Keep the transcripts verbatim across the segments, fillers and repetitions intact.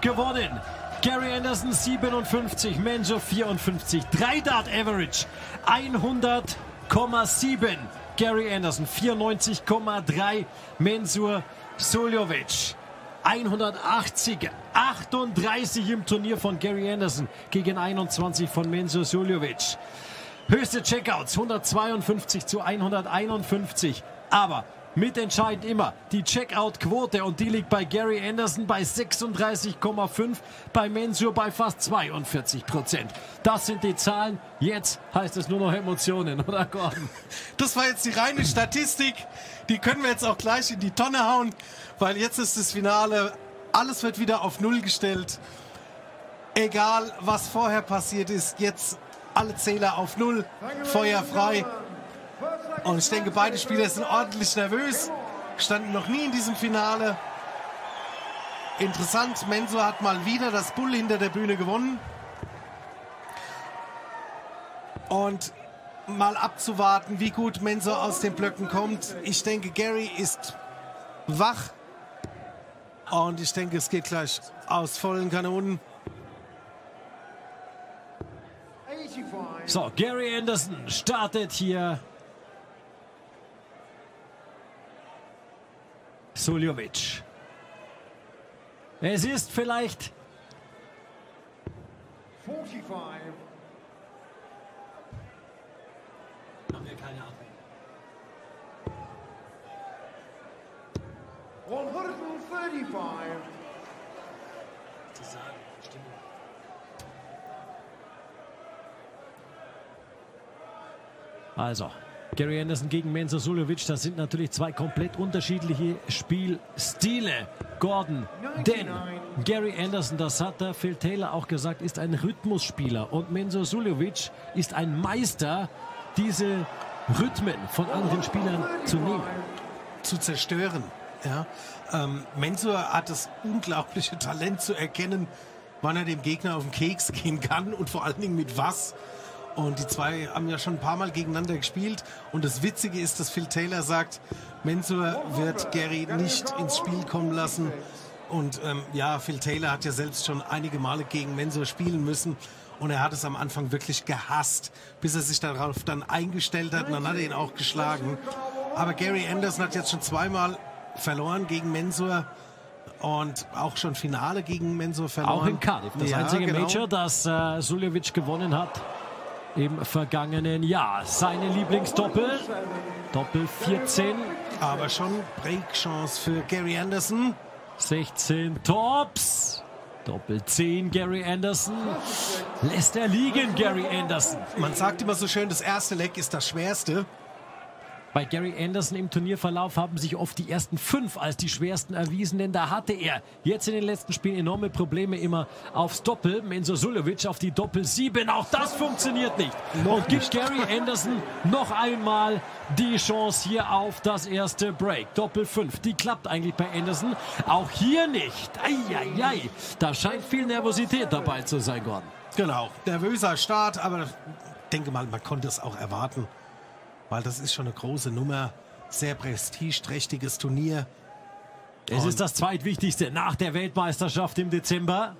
gewonnen. Gary Anderson siebenundfünfzig, Mensur vierundfünfzig. drei Dart Average hundert Komma sieben. Gary Anderson vierundneunzig Komma drei. Mensur Suljovic hundertachtzig, achtunddreißig im Turnier von Gary Anderson gegen einundzwanzig von Mensur Suljovic. Höchste Checkouts hundertzweiundfünfzig zu hunderteinundfünfzig. Aber mitentscheidend immer die Checkout-Quote und die liegt bei Gary Anderson bei sechsunddreißig Komma fünf, bei Mensur bei fast zweiundvierzig Prozent. Das sind die Zahlen. Jetzt heißt es nur noch Emotionen, oder Gordon? Das war jetzt die reine Statistik. Die können wir jetzt auch gleich in die Tonne hauen, weil jetzt ist das Finale. Alles wird wieder auf Null gestellt. Egal, was vorher passiert ist, jetzt alle Zähler auf Null, Feuer frei. Und ich denke, beide Spieler sind ordentlich nervös. Standen noch nie in diesem Finale. Interessant, Mensur hat mal wieder das Bull hinter der Bühne gewonnen. Und mal abzuwarten, wie gut Mensur aus den Blöcken kommt. Ich denke, Gary ist wach. Und ich denke, es geht gleich aus vollen Kanonen. So, Gary Anderson startet hier. Suljovic. Es ist vielleicht forty-five. Haben wir keine Ahnung. one thirty-five. Zu sagen, Stimmung. Also, Gary Anderson gegen Mensur Suljovic, das sind natürlich zwei komplett unterschiedliche Spielstile, Gordon. Denn Gary Anderson, das hat der Phil Taylor auch gesagt, ist ein Rhythmusspieler. Und Mensur Suljovic ist ein Meister, diese Rhythmen von anderen Spielern zu nehmen. Zu zerstören. Ja. Ähm, Mensur hat das unglaubliche Talent zu erkennen, wann er dem Gegner auf den Keks gehen kann und vor allen Dingen mit was. Und die zwei haben ja schon ein paar Mal gegeneinander gespielt. Und das Witzige ist, dass Phil Taylor sagt, Mensur wird Gary nicht ins Spiel kommen lassen. Und ähm, ja, Phil Taylor hat ja selbst schon einige Male gegen Mensur spielen müssen. Und er hat es am Anfang wirklich gehasst, bis er sich darauf dann eingestellt hat. Und dann hat er ihn auch geschlagen. Aber Gary Anderson hat jetzt schon zweimal verloren gegen Mensur. Und auch schon Finale gegen Mensur verloren. Auch in Cardiff, das ja, einzige genau. Major, das äh, Suljovic gewonnen hat im vergangenen Jahr. Seine Lieblingsdoppel, Doppel vierzehn. Aber schon Breakchance für Gary Anderson. sechzehn Tops. Doppel zehn Gary Anderson. Lässt er liegen, Gary Anderson. Man sagt immer so schön, das erste Leck ist das schwerste. Bei Gary Anderson im Turnierverlauf haben sich oft die ersten fünf als die schwersten erwiesen, denn da hatte er jetzt in den letzten Spielen enorme Probleme immer aufs Doppel. Mensur Suljovic auf die Doppel sieben, auch das funktioniert nicht. Und gibt Gary Anderson noch einmal die Chance hier auf das erste Break. Doppel fünf, die klappt eigentlich bei Anderson. Auch hier nicht. Eieiei, da scheint viel Nervosität dabei zu sein, Gordon. Genau, nervöser Start, aber ich denke mal, man konnte es auch erwarten. Weil das ist schon eine große Nummer, sehr prestigeträchtiges Turnier. Es ist das zweitwichtigste nach der Weltmeisterschaft im Dezember.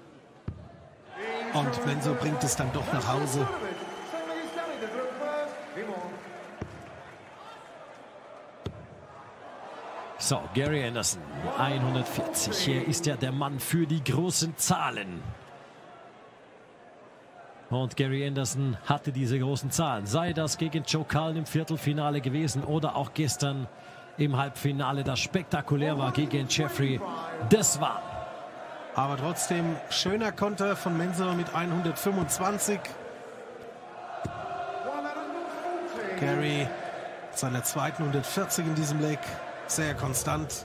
Und Mensur bringt es dann doch nach Hause. So, Gary Anderson, hundertvierzig. Er ist ja der Mann für die großen Zahlen. Und Gary Anderson hatte diese großen Zahlen. Sei das gegen Joe Cullen im Viertelfinale gewesen oder auch gestern im Halbfinale, das spektakulär war gegen Jeffrey Desvan. Aber trotzdem schöner Konter von Mensur mit hundertfünfundzwanzig. Gary seiner zweiten hundertvierzig in diesem Leg. Sehr konstant.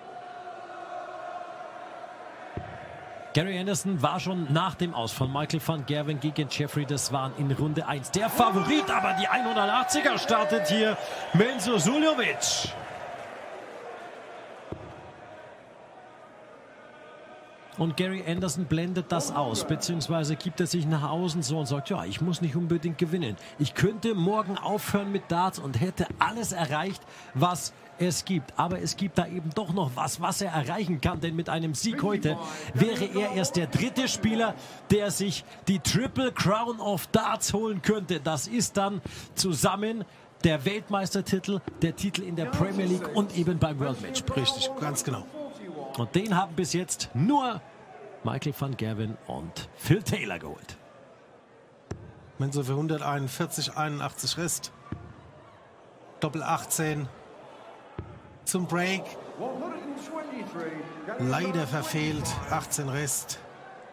Gary Anderson war schon nach dem Aus von Michael van Gerwen gegen Jeffrey Desvan in Runde eins der Favorit, aber die hundertachtziger startet hier Mensur Suljovic. Und Gary Anderson blendet das aus, beziehungsweise gibt er sich nach außen so und sagt, ja, ich muss nicht unbedingt gewinnen. Ich könnte morgen aufhören mit Darts und hätte alles erreicht, was es gibt. Aber es gibt da eben doch noch was, was er erreichen kann. Denn mit einem Sieg heute wäre er erst der dritte Spieler, der sich die Triple Crown of Darts holen könnte. Das ist dann zusammen der Weltmeistertitel, der Titel in der Premier League und eben beim World Match. Richtig, ganz genau. Und den haben bis jetzt nur Michael van Gerwen und Phil Taylor geholt. Mensur für hunderteinundvierzig, einundachtzig Rest. Doppel achtzehn zum Break. Leider verfehlt. achtzehn Rest.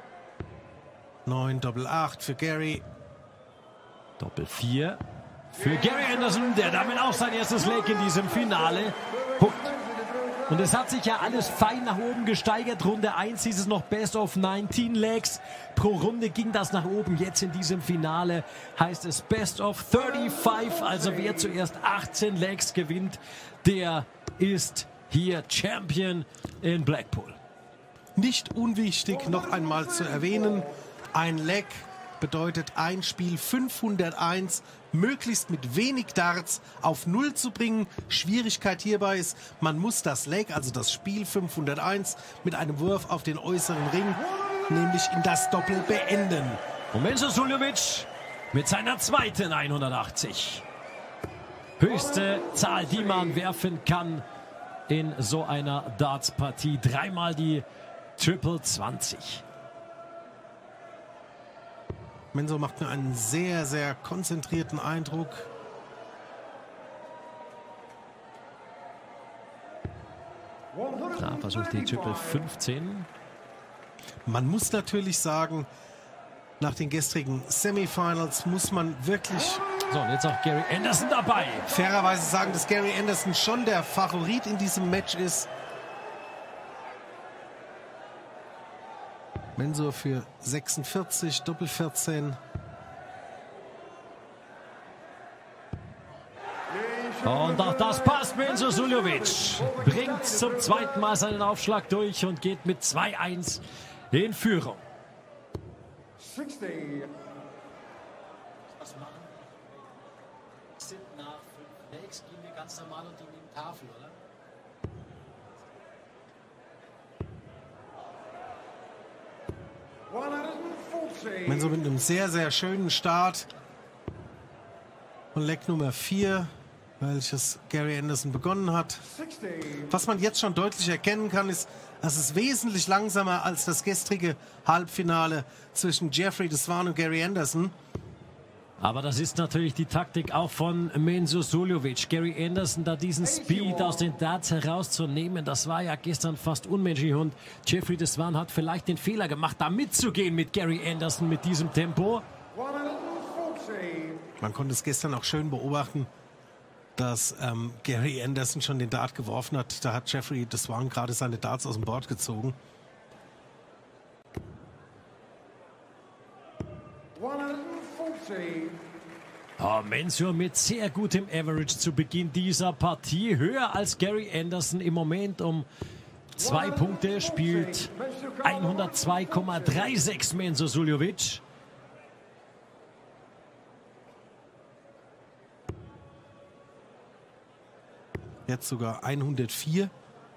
neun Doppel acht für Gary. Doppel vier für Gary Anderson, der damit auch sein erstes Leg in diesem Finale holt. Und es hat sich ja alles fein nach oben gesteigert. Runde eins hieß es noch Best of neunzehn Legs. Pro Runde ging das nach oben. Jetzt in diesem Finale heißt es Best of fünfunddreißig. Also wer zuerst achtzehn Legs gewinnt, der ist hier Champion in Blackpool. Nicht unwichtig noch einmal zu erwähnen, ein Leg bedeutet ein Spiel fünfhunderteins, möglichst mit wenig Darts auf Null zu bringen. Schwierigkeit hierbei ist, man muss das Leg, also das Spiel fünfhunderteins, mit einem Wurf auf den äußeren Ring, nämlich in das Doppel, beenden. Und Mensur Suljovic mit seiner zweiten hundertachtzig. Höchste Zahl, die man werfen kann in so einer Darts-Partie. Dreimal die Triple zwanzig. Mensur macht mir einen sehr, sehr konzentrierten Eindruck. Da versucht die Triple fünfzehn. Man muss natürlich sagen, nach den gestrigen Semifinals muss man wirklich So, und jetzt auch Gary Anderson dabei. fairerweise sagen, dass Gary Anderson schon der Favorit in diesem Match ist. Mensur für sechsundvierzig, Doppel vierzehn. Und auch das passt. Mensur Suljovic bringt zum zweiten Mal seinen Aufschlag durch und geht mit zwei eins in Führung. sixty. Was machen? Sind nach fünf Legs, gehen wir ganz normal und die nehmen Tafel, oder? Mensur mit einem sehr, sehr schönen Start. Und Leg Nummer vier, welches Gary Anderson begonnen hat. Was man jetzt schon deutlich erkennen kann, ist, dass es wesentlich langsamer als das gestrige Halbfinale zwischen Jeffrey de Zwaan und Gary Anderson. Aber das ist natürlich die Taktik auch von Mensur Suljovic. Gary Anderson, da diesen Speed aus den Darts herauszunehmen, das war ja gestern fast unmenschlich. Und Jeffrey de Zwaan hat vielleicht den Fehler gemacht, da mitzugehen mit Gary Anderson mit diesem Tempo. Man konnte es gestern auch schön beobachten, dass ähm, Gary Anderson schon den Dart geworfen hat. Da hat Jeffrey de Zwaan gerade seine Darts aus dem Board gezogen. Oh, Mensur mit sehr gutem Average zu Beginn dieser Partie. Höher als Gary Anderson im Moment um zwei Punkte. Spielt hundertzwei Komma sechsunddreißig Mensur Suljovic. Jetzt sogar hundertvier.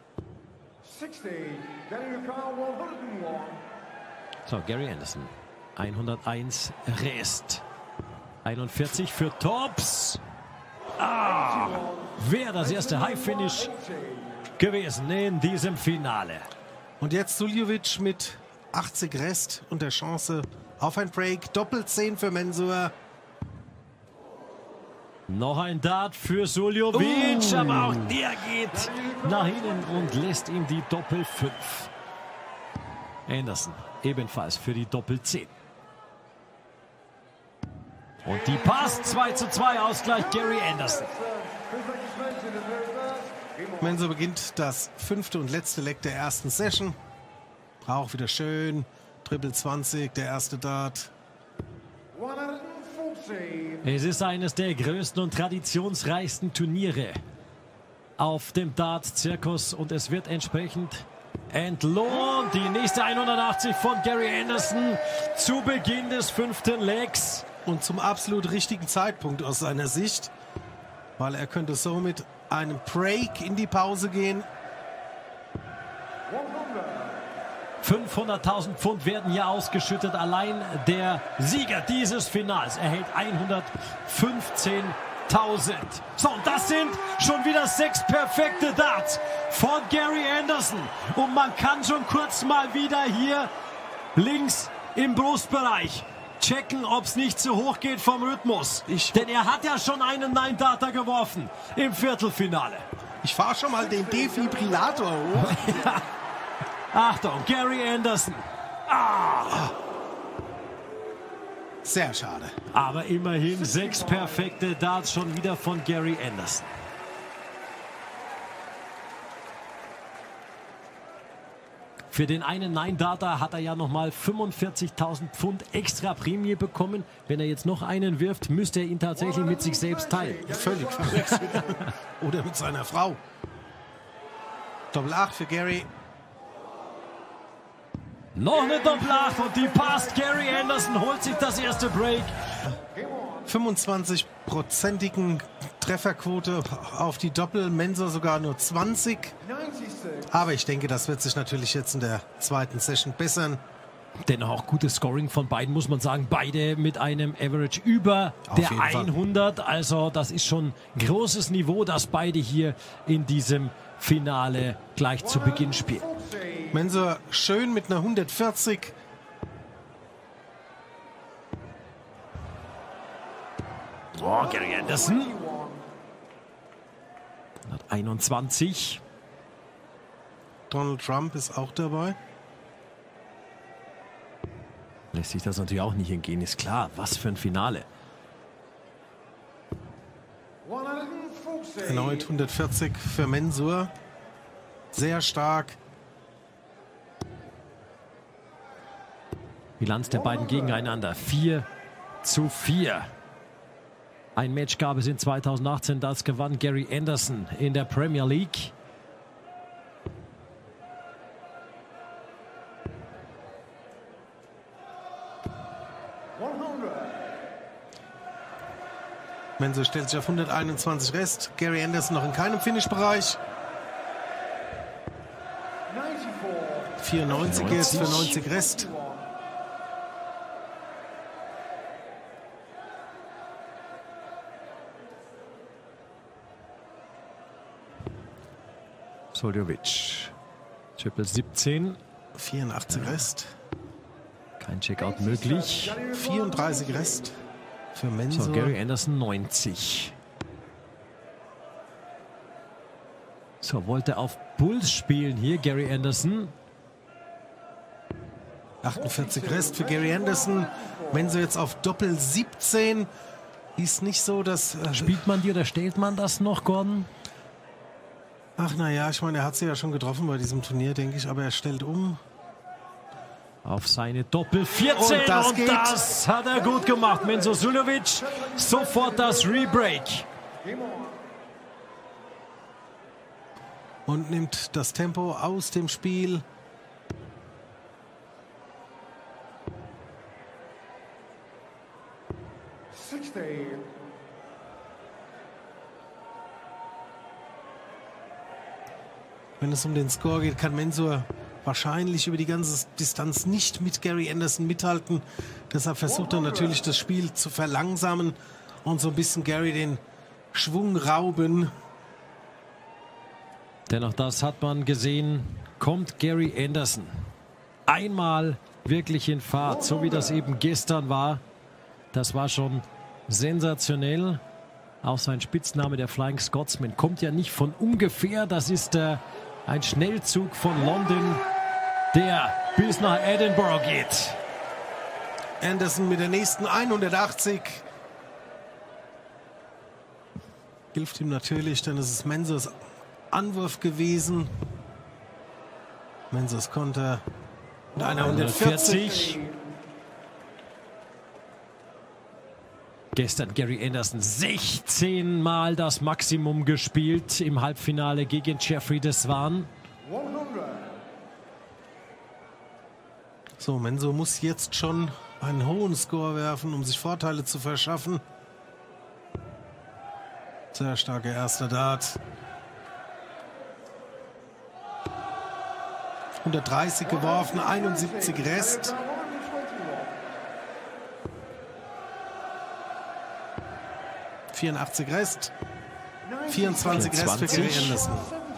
So, Gary Anderson. hunderteins Rest. einundvierzig für Tops. Ah, wäre das erste High-Finish gewesen in diesem Finale. Und jetzt Suljovic mit achtzig Rest und der Chance auf ein Break. Doppel zehn für Mensur. Noch ein Dart für Suljovic, Uh. aber auch der geht nach hinten und lässt ihm die Doppel fünf. Anderson ebenfalls für die Doppel zehn. Und die passt. zwei zu zwei Ausgleich Gary Anderson. Mensur beginnt das fünfte und letzte Leg der ersten Session. Auch wieder schön. Triple zwanzig, der erste Dart. Es ist eines der größten und traditionsreichsten Turniere auf dem Dart-Zirkus und es wird entsprechend entlohnt. Die nächste hundertachtzig von Gary Anderson zu Beginn des fünften Legs. Und zum absolut richtigen Zeitpunkt aus seiner Sicht, weil er könnte so mit einem Break in die Pause gehen. fünfhunderttausend Pfund werden hier ausgeschüttet. Allein der Sieger dieses Finals erhält hundertfünfzehntausend. So, und das sind schon wieder sechs perfekte Darts von Gary Anderson. Und man kann schon kurz mal wieder hier links im Brustbereich checken, ob es nicht zu hoch geht vom Rhythmus. Ich, Denn er hat ja schon einen Nine-Darter geworfen im Viertelfinale. Ich fahre schon mal den Defibrillator hoch. Ja. Achtung, Gary Anderson. Ah. Sehr schade. Aber immerhin sechs perfekte Darts schon wieder von Gary Anderson. Für den einen Nine-Darter hat er ja nochmal fünfundvierzigtausend Pfund extra Prämie bekommen. Wenn er jetzt noch einen wirft, müsste er ihn tatsächlich mit sich selbst teilen. Völlig verwechselt. Oder mit seiner Frau. Doppel acht für Gary. Noch eine Doppel acht und die passt. Gary Anderson holt sich das erste Break. fünfundzwanzig-prozentigen Trefferquote auf die Doppel. Mensur sogar nur zwanzig. Aber ich denke, das wird sich natürlich jetzt in der zweiten Session bessern. Dennoch auch gutes Scoring von beiden, muss man sagen. Beide mit einem Average über Auf der jeden hundert. Also das ist schon großes Niveau, das beide hier in diesem Finale gleich zu Beginn spielen. Mensur schön mit einer hundertvierzig. Oh, Gary Anderson. hunderteinundzwanzig. Donald Trump ist auch dabei. Lässt sich das natürlich auch nicht entgehen, ist klar. Was für ein Finale. Erneut hundertvierzig für Mensur. Sehr stark. Bilanz der beiden gegeneinander. vier zu vier. Ein Match gab es in zweitausendachtzehn, das gewann Gary Anderson in der Premier League. Mensur stellt sich auf hunderteinundzwanzig Rest. Gary Anderson noch in keinem Finish-Bereich. vierundneunzig jetzt für neunzig Rest. Soljovic. Triple siebzehn. vierundachtzig Rest. Kein Checkout möglich. vierunddreißig Rest für Mensur. So, Gary Anderson neunzig. So, wollte auf Bulls spielen hier, Gary Anderson. achtundvierzig Rest für Gary Anderson. Mensur jetzt auf Doppel siebzehn. Ist nicht so, dass... Äh, Spielt man die oder stellt man das noch, Gordon? Ach naja, ich meine, er hat sie ja schon getroffen bei diesem Turnier, denke ich. Aber er stellt um. Auf seine Doppel vierzehn. Und das, und geht. das hat er gut gemacht. Mensur Suljovic sofort das Rebreak. Und nimmt das Tempo aus dem Spiel. Wenn es um den Score geht, kann Mensur wahrscheinlich über die ganze Distanz nicht mit Gary Anderson mithalten. Deshalb versucht er natürlich, das Spiel zu verlangsamen und so ein bisschen Gary den Schwung rauben. Dennoch, das hat man gesehen, kommt Gary Anderson einmal wirklich in Fahrt, so wie das eben gestern war. Das war schon sensationell. Auch sein Spitzname, der Flying Scotsman, kommt ja nicht von ungefähr. Das ist äh, ein Schnellzug von London, der bis nach Edinburgh geht. Anderson mit der nächsten hundertachtzig. Hilft ihm natürlich, denn es ist Mensurs Anwurf gewesen. Mensurs Konter mit einer hundertvierzig. Gestern Gary Anderson sechzehn Mal das Maximum gespielt im Halbfinale gegen Jeffrey de Swan. So, Mensur muss jetzt schon einen hohen Score werfen, um sich Vorteile zu verschaffen. Sehr starker erster Dart. hundertdreißig geworfen, einundsiebzig Rest. vierundachtzig Rest. vierundzwanzig Rest für Gary Anderson.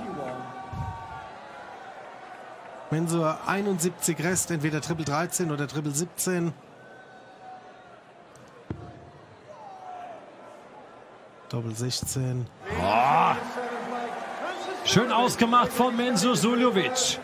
Mensur einundsiebzig Rest, entweder Triple dreizehn oder Triple siebzehn. Doppel sechzehn. Oh. Schön ausgemacht von Mensur Suljovic.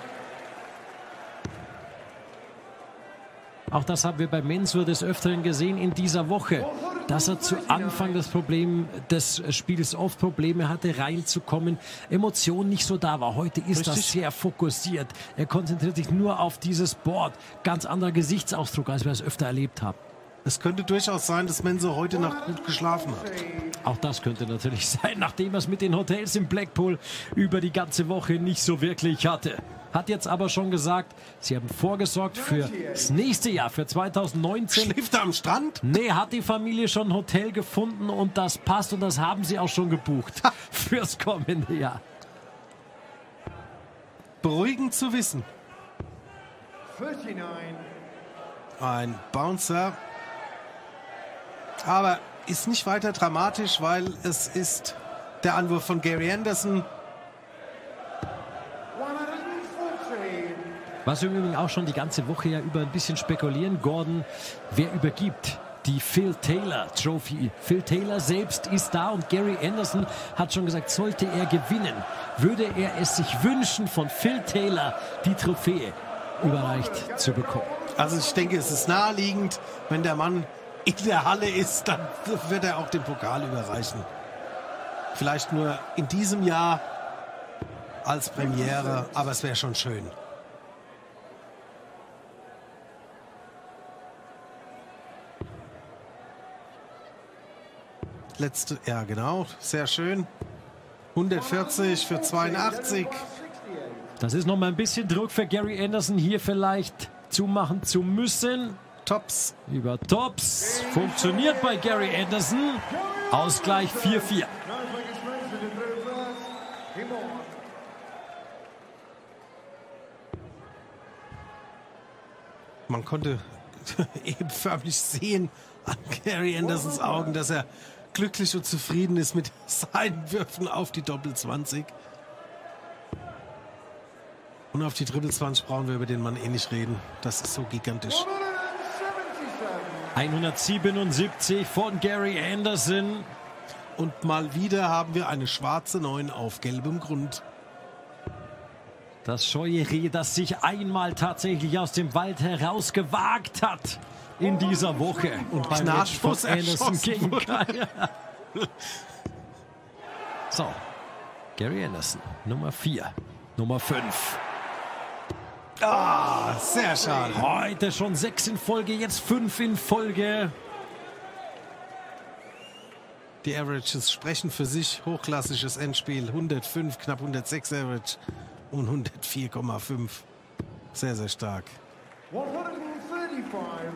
Auch das haben wir bei Mensur des Öfteren gesehen in dieser Woche, dass er zu Anfang das Problem des Spiels oft Probleme hatte, reinzukommen, Emotionen nicht so da war. Heute ist Richtig. das sehr fokussiert. Er konzentriert sich nur auf dieses Board. Ganz anderer Gesichtsausdruck, als wir es öfter erlebt haben. Es könnte durchaus sein, dass Mensur heute Nacht gut geschlafen hat. Auch das könnte natürlich sein, nachdem er es mit den Hotels in Blackpool über die ganze Woche nicht so wirklich hatte. Hat jetzt aber schon gesagt, sie haben vorgesorgt für das nächste Jahr, für zweitausendneunzehn. Schläft er am Strand? Nee, hat die Familie schon ein Hotel gefunden und das passt und das haben sie auch schon gebucht fürs kommende Jahr. Beruhigend zu wissen. thirty-nine. Ein Bouncer. Aber ist nicht weiter dramatisch, weil es ist der Anwurf von Gary Anderson. Was wir übrigens auch schon die ganze Woche ja über ein bisschen spekulieren, Gordon, wer übergibt die Phil Taylor Trophy? Phil Taylor selbst ist da und Gary Anderson hat schon gesagt, sollte er gewinnen, würde er es sich wünschen, von Phil Taylor die Trophäe überreicht zu bekommen. Also ich denke, es ist naheliegend, wenn der Mann in der Halle ist, dann wird er auch den Pokal überreichen. Vielleicht nur in diesem Jahr als Premiere, aber es wäre schon schön. Letzte, ja genau, sehr schön. hundertvierzig für zweiundachtzig. Das ist noch mal ein bisschen Druck für Gary Anderson, hier vielleicht zumachen zu müssen. Tops. Über Tops. Funktioniert bei Gary Anderson. Ausgleich vier vier. Man konnte eben förmlich sehen an Gary Andersons Augen, dass er glücklich und zufrieden ist mit seinen Würfen auf die Doppel zwanzig. Und auf die Triple zwanzig brauchen wir über den Mann eh nicht reden. Das ist so gigantisch. hundertsiebenundsiebzig von Gary Anderson. Und mal wieder haben wir eine schwarze neun auf gelbem Grund. Das scheue Reh, das sich einmal tatsächlich aus dem Wald herausgewagt hat in dieser Woche. Und beim Match von Gnadenlos Anderson erschossen gegen wurde. Kaya. So, Gary Anderson, Nummer vier, Nummer fünf. Ah, sehr schade. Heute schon sechs in Folge, jetzt fünf in Folge. Die Averages sprechen für sich. Hochklassisches Endspiel. hundertfünf, knapp hundertsechs Average und hundertvier Komma fünf. Sehr, sehr stark. one thirty-five.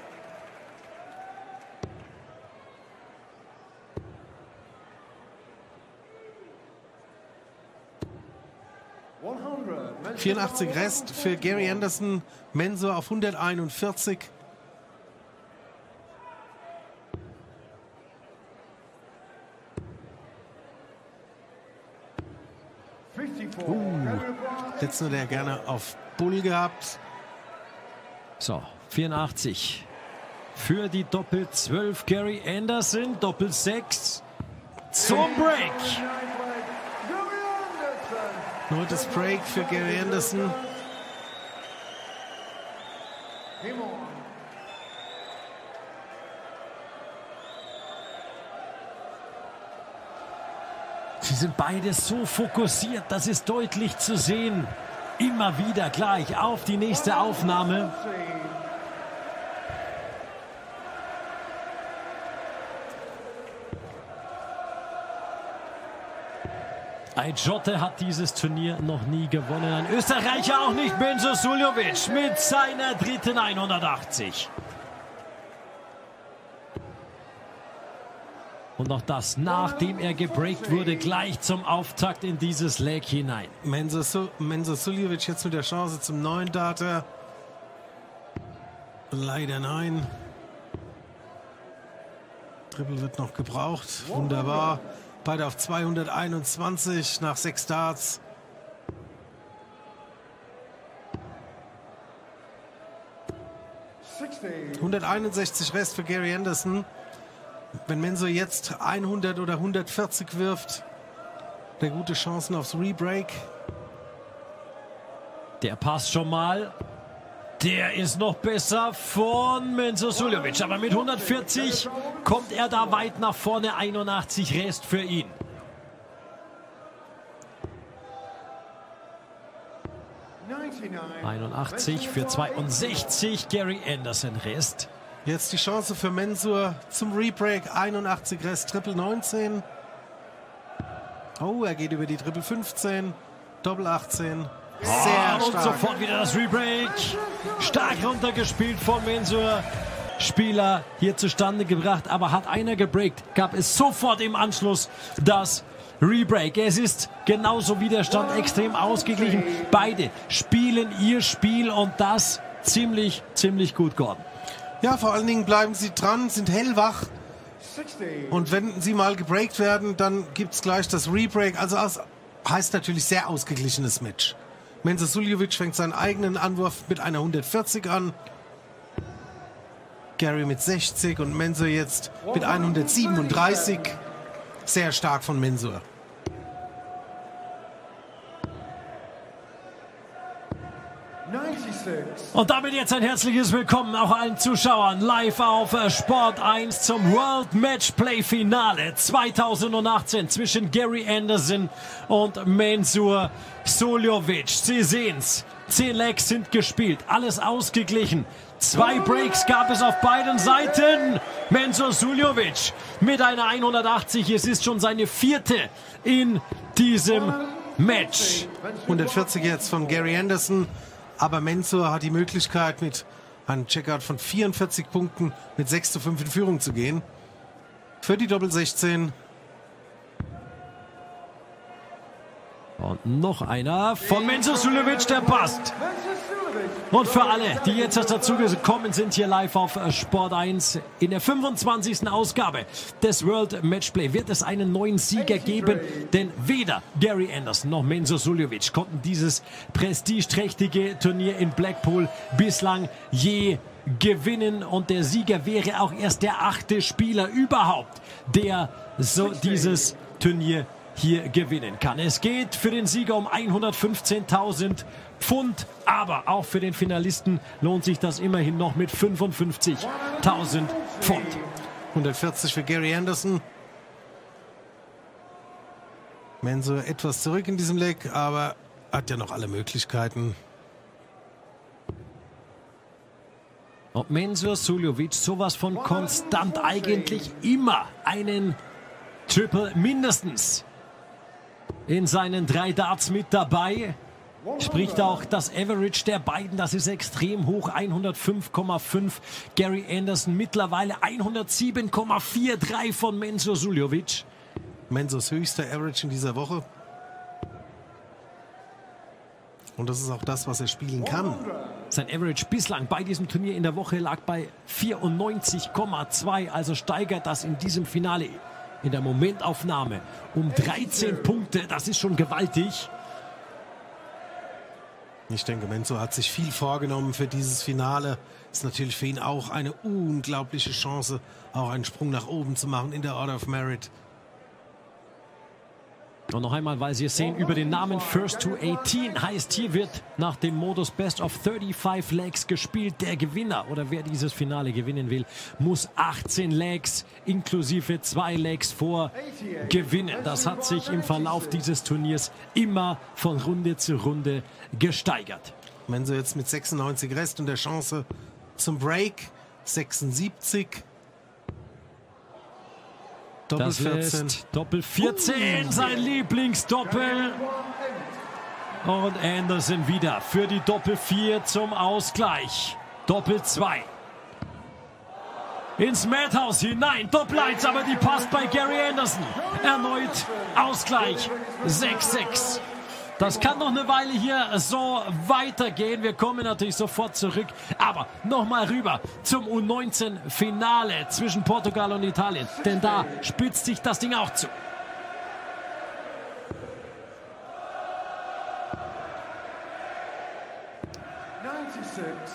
vierundachtzig Rest für Gary Anderson. Mensur auf hunderteinundvierzig. Uh, jetzt nur der gerne auf Bull gehabt. So, vierundachtzig. Für die Doppel zwölf Gary Anderson, Doppel sechs zum Break. Neuntes Break für Gary Anderson. Sie sind beide so fokussiert, das ist deutlich zu sehen. Immer wieder gleich auf die nächste Aufnahme. Ajotte hat dieses Turnier noch nie gewonnen. Ein Österreicher auch nicht, Mensur Suljovic mit seiner dritten hundertachtzig. Und auch das, nachdem er gebreakt wurde, gleich zum Auftakt in dieses Leg hinein. Mensur, Su Mensur Suljovic jetzt mit der Chance zum neuen Darter. Leider nein. Triple wird noch gebraucht. Wunderbar. Beide auf zweihunderteinundzwanzig nach sechs Darts. hunderteinundsechzig Rest für Gary Anderson. Wenn Mensur jetzt hundert oder hundertvierzig wirft, der gute Chancen aufs Rebreak. Der passt schon mal. Der ist noch besser von Mensur Suljovic. Aber mit hundertvierzig kommt er da weit nach vorne. einundachtzig Rest für ihn. einundachtzig für zweiundsechzig. Gary Anderson Rest. Jetzt die Chance für Mensur zum Rebreak. einundachtzig Rest, Triple neunzehn. Oh, er geht über die Triple fünfzehn. Doppel achtzehn. Sehr oh, stark. Und sofort wieder das Rebreak. Stark runtergespielt von Mensur. Spieler hier zustande gebracht, aber hat einer gebreakt, gab es sofort im Anschluss das Rebreak. Es ist genauso wie der Stand extrem ausgeglichen. Beide spielen ihr Spiel und das ziemlich, ziemlich gut, Gordon. Ja, vor allen Dingen bleiben sie dran, sind hellwach. Und wenn sie mal gebreakt werden, dann gibt es gleich das Rebreak. Also das heißt natürlich sehr ausgeglichenes Match. Mensur Suljovic fängt seinen eigenen Anwurf mit einer hundertvierzig an. Gary mit sechzig und Mensur jetzt mit hundertsiebenunddreißig. Sehr stark von Mensur. Und damit jetzt ein herzliches Willkommen auch allen Zuschauern live auf Sport eins zum World Matchplay Finale zweitausendachtzehn zwischen Gary Anderson und Mensur Suljovic. Sie sehen's. Zehn Legs sind gespielt, alles ausgeglichen. Zwei Breaks gab es auf beiden Seiten. Mensur Suljovic mit einer hundertachtzig. Es ist schon seine vierte in diesem Match. hundertvierzig jetzt von Gary Anderson. Aber Mensur hat die Möglichkeit, mit einem Checkout von vierundvierzig Punkten mit sechs zu fünf in Führung zu gehen. Für die Doppel sechzehn. Und noch einer von Mensur Suljovic, der passt. Und für alle, die jetzt erst dazu gekommen sind, hier live auf Sport eins in der fünfundzwanzigsten Ausgabe des World Matchplay wird es einen neuen Sieger geben, denn weder Gary Anderson noch Mensur Suljovic konnten dieses prestigeträchtige Turnier in Blackpool bislang je gewinnen und der Sieger wäre auch erst der achte Spieler überhaupt, der so dieses Turnier hier gewinnen kann. Es geht für den Sieger um hundertfünfzehntausend Pfund, aber auch für den Finalisten lohnt sich das immerhin noch mit fünfundfünfzigtausend Pfund. hundertvierzig für Gary Anderson. Mensur etwas zurück in diesem Leg, aber hat ja noch alle Möglichkeiten. Ob Mensur Suljovic sowas von konstant eigentlich immer einen Triple mindestens in seinen drei Darts mit dabei. Spricht auch das Average der beiden, das ist extrem hoch, hundertfünf Komma fünf. Gary Anderson mittlerweile hundertsieben Komma dreiundvierzig von Mensur Suljovic. Mensurs höchster Average in dieser Woche. Und das ist auch das, was er spielen kann. Sein Average bislang bei diesem Turnier in der Woche lag bei vierundneunzig Komma zwei, also steigert das in diesem Finale in der Momentaufnahme um dreizehn Punkte. Das ist schon gewaltig. Ich denke, Mensur hat sich viel vorgenommen für dieses Finale. Ist natürlich für ihn auch eine unglaubliche Chance, auch einen Sprung nach oben zu machen in der Order of Merit. Und noch einmal, weil Sie es sehen, über den Namen First to achtzehn heißt, hier wird nach dem Modus Best of fünfunddreißig Legs gespielt. Der Gewinner oder wer dieses Finale gewinnen will, muss achtzehn Legs inklusive zwei Legs vor gewinnen. Das hat sich im Verlauf dieses Turniers immer von Runde zu Runde gesteigert. Mensur jetzt mit sechsundneunzig Rest und der Chance zum Break. sechsundsiebzig. Doppel Das vierzehn. ist Doppel vierzehn, sein Lieblingsdoppel. Und Anderson wieder für die Doppel vier zum Ausgleich. Doppel zwei. Ins Madhouse hinein. Doppel eins, aber die passt bei Gary Anderson. Erneut Ausgleich. sechs sechs. Das kann noch eine Weile hier so weitergehen. Wir kommen natürlich sofort zurück. Aber nochmal rüber zum U neunzehn Finale zwischen Portugal und Italien. Denn da spitzt sich das Ding auch zu. ninety-six.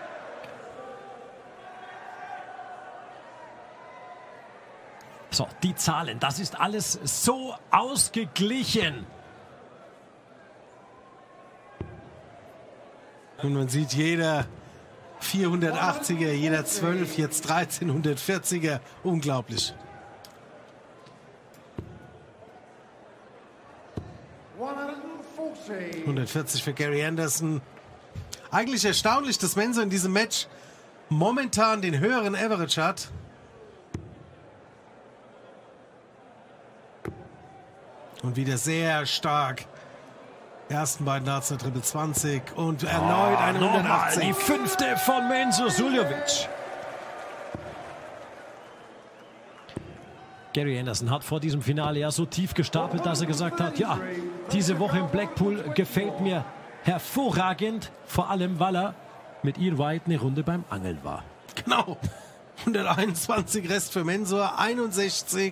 So, die Zahlen, das ist alles so ausgeglichen. Und man sieht, jeder vierhundertachtziger, jeder zwölf, jetzt dreizehnhundertvierziger. Unglaublich. one forty. hundertvierzig für Gary Anderson. Eigentlich erstaunlich, dass Mensur in diesem Match momentan den höheren Average hat. Und wieder sehr stark. Ersten beiden Darts der Triple zwanzig und erneut eine Nochmal hundertachtzig. die fünfte von Mensur Suljovic. Gary Anderson hat vor diesem Finale ja so tief gestapelt, dass er gesagt hat, ja, diese Woche im Blackpool gefällt mir hervorragend, vor allem weil er mit Ian White eine Runde beim Angeln war. Genau. hunderteinundzwanzig Rest für Mensur, einundsechzig.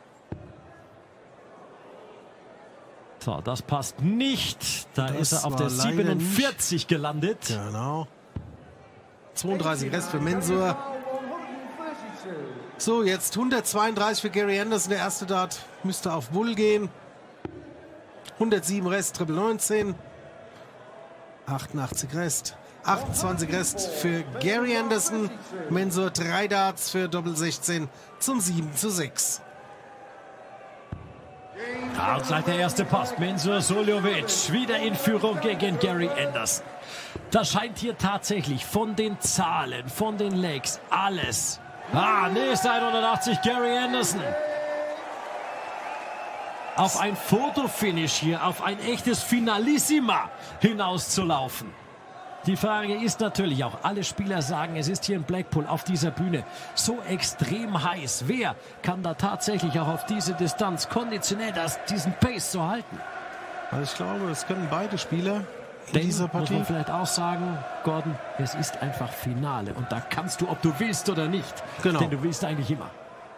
So, das passt nicht. Da Das ist er auf war der leider siebenundvierzig gelandet. Genau. zweiunddreißig Rest für Mensur. So, jetzt hundertzweiunddreißig für Gary Anderson. Der erste Dart müsste auf Bull gehen. hundertsieben Rest, Triple neunzehn. achtundachtzig Rest. achtundzwanzig Rest für Gary Anderson. Mensur drei Darts für Doppel sechzehn zum sieben zu sechs. Outside der erste passt. Mensur Suljovic wieder in Führung gegen Gary Anderson. Das scheint hier tatsächlich von den Zahlen, von den Legs, alles. Ah, nächste hundertachtzig Gary Anderson. Auf ein Fotofinish hier, auf ein echtes Finalissima hinauszulaufen. Die Frage ist natürlich auch, alle Spieler sagen, es ist hier in Blackpool auf dieser Bühne so extrem heiß. Wer kann da tatsächlich auch auf diese Distanz konditionell das, diesen Pace so halten? Also ich glaube, es können beide Spieler in Denn, dieser muss Partie. man vielleicht auch sagen, Gordon, es ist einfach Finale. Und da kannst du, ob du willst oder nicht. Genau. Denn du willst eigentlich immer.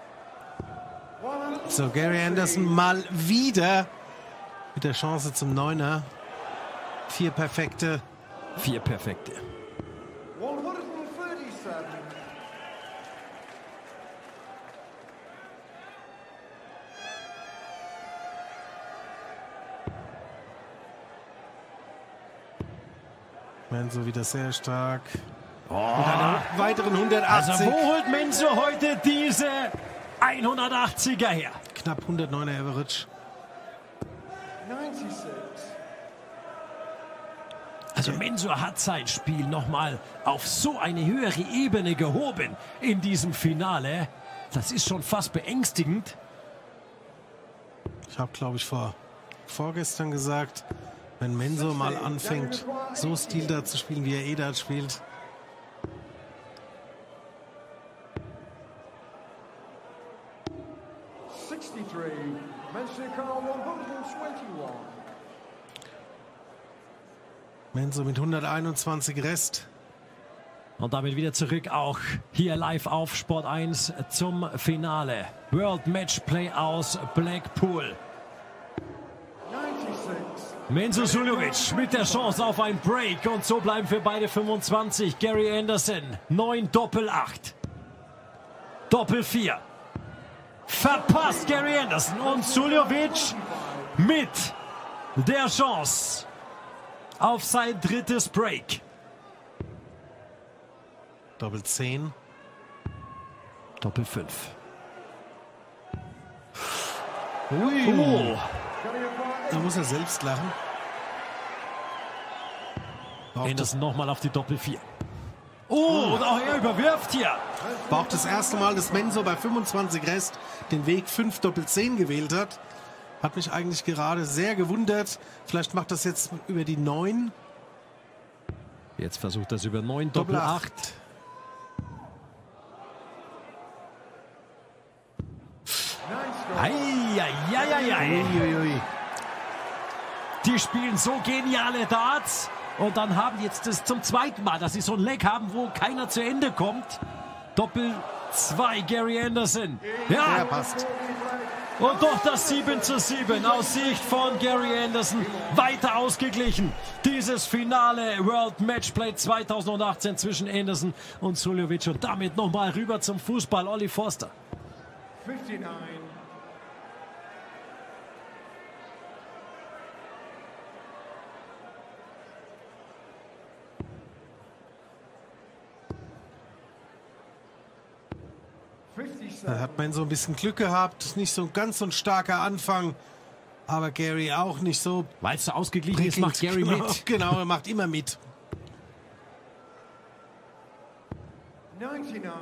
So, Gary Anderson mal wieder mit der Chance zum Neuner. Vier perfekte. Vier perfekte. one thirty-seven. Mensur wieder sehr stark. Oh. Mit einer weiteren hundertachtzig. Also wo holt Mensur heute diese hundertachtziger her? Knapp hundertneuner Average. ninety-six. Also Mensur hat sein Spiel nochmal auf so eine höhere Ebene gehoben in diesem Finale. Das ist schon fast beängstigend. Ich habe, glaube ich, vor vorgestern gesagt, wenn Mensur mal anfängt, so Stil-Dart zu spielen, wie er E-Dart spielt. sixty-three. Mexico one twenty-one. Mensur mit hunderteinundzwanzig Rest. Und damit wieder zurück auch hier live auf Sport eins zum Finale. World Matchplay aus Blackpool. ninety-six. Mensur Suljovic mit der Chance auf ein Break. Und so bleiben für beide fünfundzwanzig. Gary Anderson, neun Doppel acht. Doppel vier. Verpasst Gary Anderson. Und Suljovic mit der Chance auf sein drittes Break. Doppel zehn. Doppel fünf. Ui. Oh. Da muss er selbst lachen. Auf das, Anderson nochmal auf die Doppel vier. Oh, und auch er überwirft hier. War auch das erste Mal, dass Mensur bei fünfundzwanzig Rest den Weg fünf Doppel zehn gewählt hat. Hat mich eigentlich gerade sehr gewundert. Vielleicht macht das jetzt über die neun. Jetzt versucht das über neun Doppel acht. Eieieiei. Uiuiui. Die spielen so geniale Darts. Und dann haben jetzt das zum zweiten Mal, dass sie so ein Leck haben, wo keiner zu Ende kommt. Doppel zwei, Gary Anderson. Ja, Ja, passt. und doch das sieben zu sieben aus Sicht von Gary Anderson. Weiter ausgeglichen. Dieses Finale World Matchplay zweitausendachtzehn zwischen Anderson und Suljovic. Und damit nochmal rüber zum Fußball. Olli Forster. fifty-nine. Da hat man so ein bisschen Glück gehabt. Nicht so ganz so ein starker Anfang. Aber Gary auch nicht so. Weil es so ausgeglichen ist, macht Gary genau, mit. Genau, er macht immer mit. ninety-nine.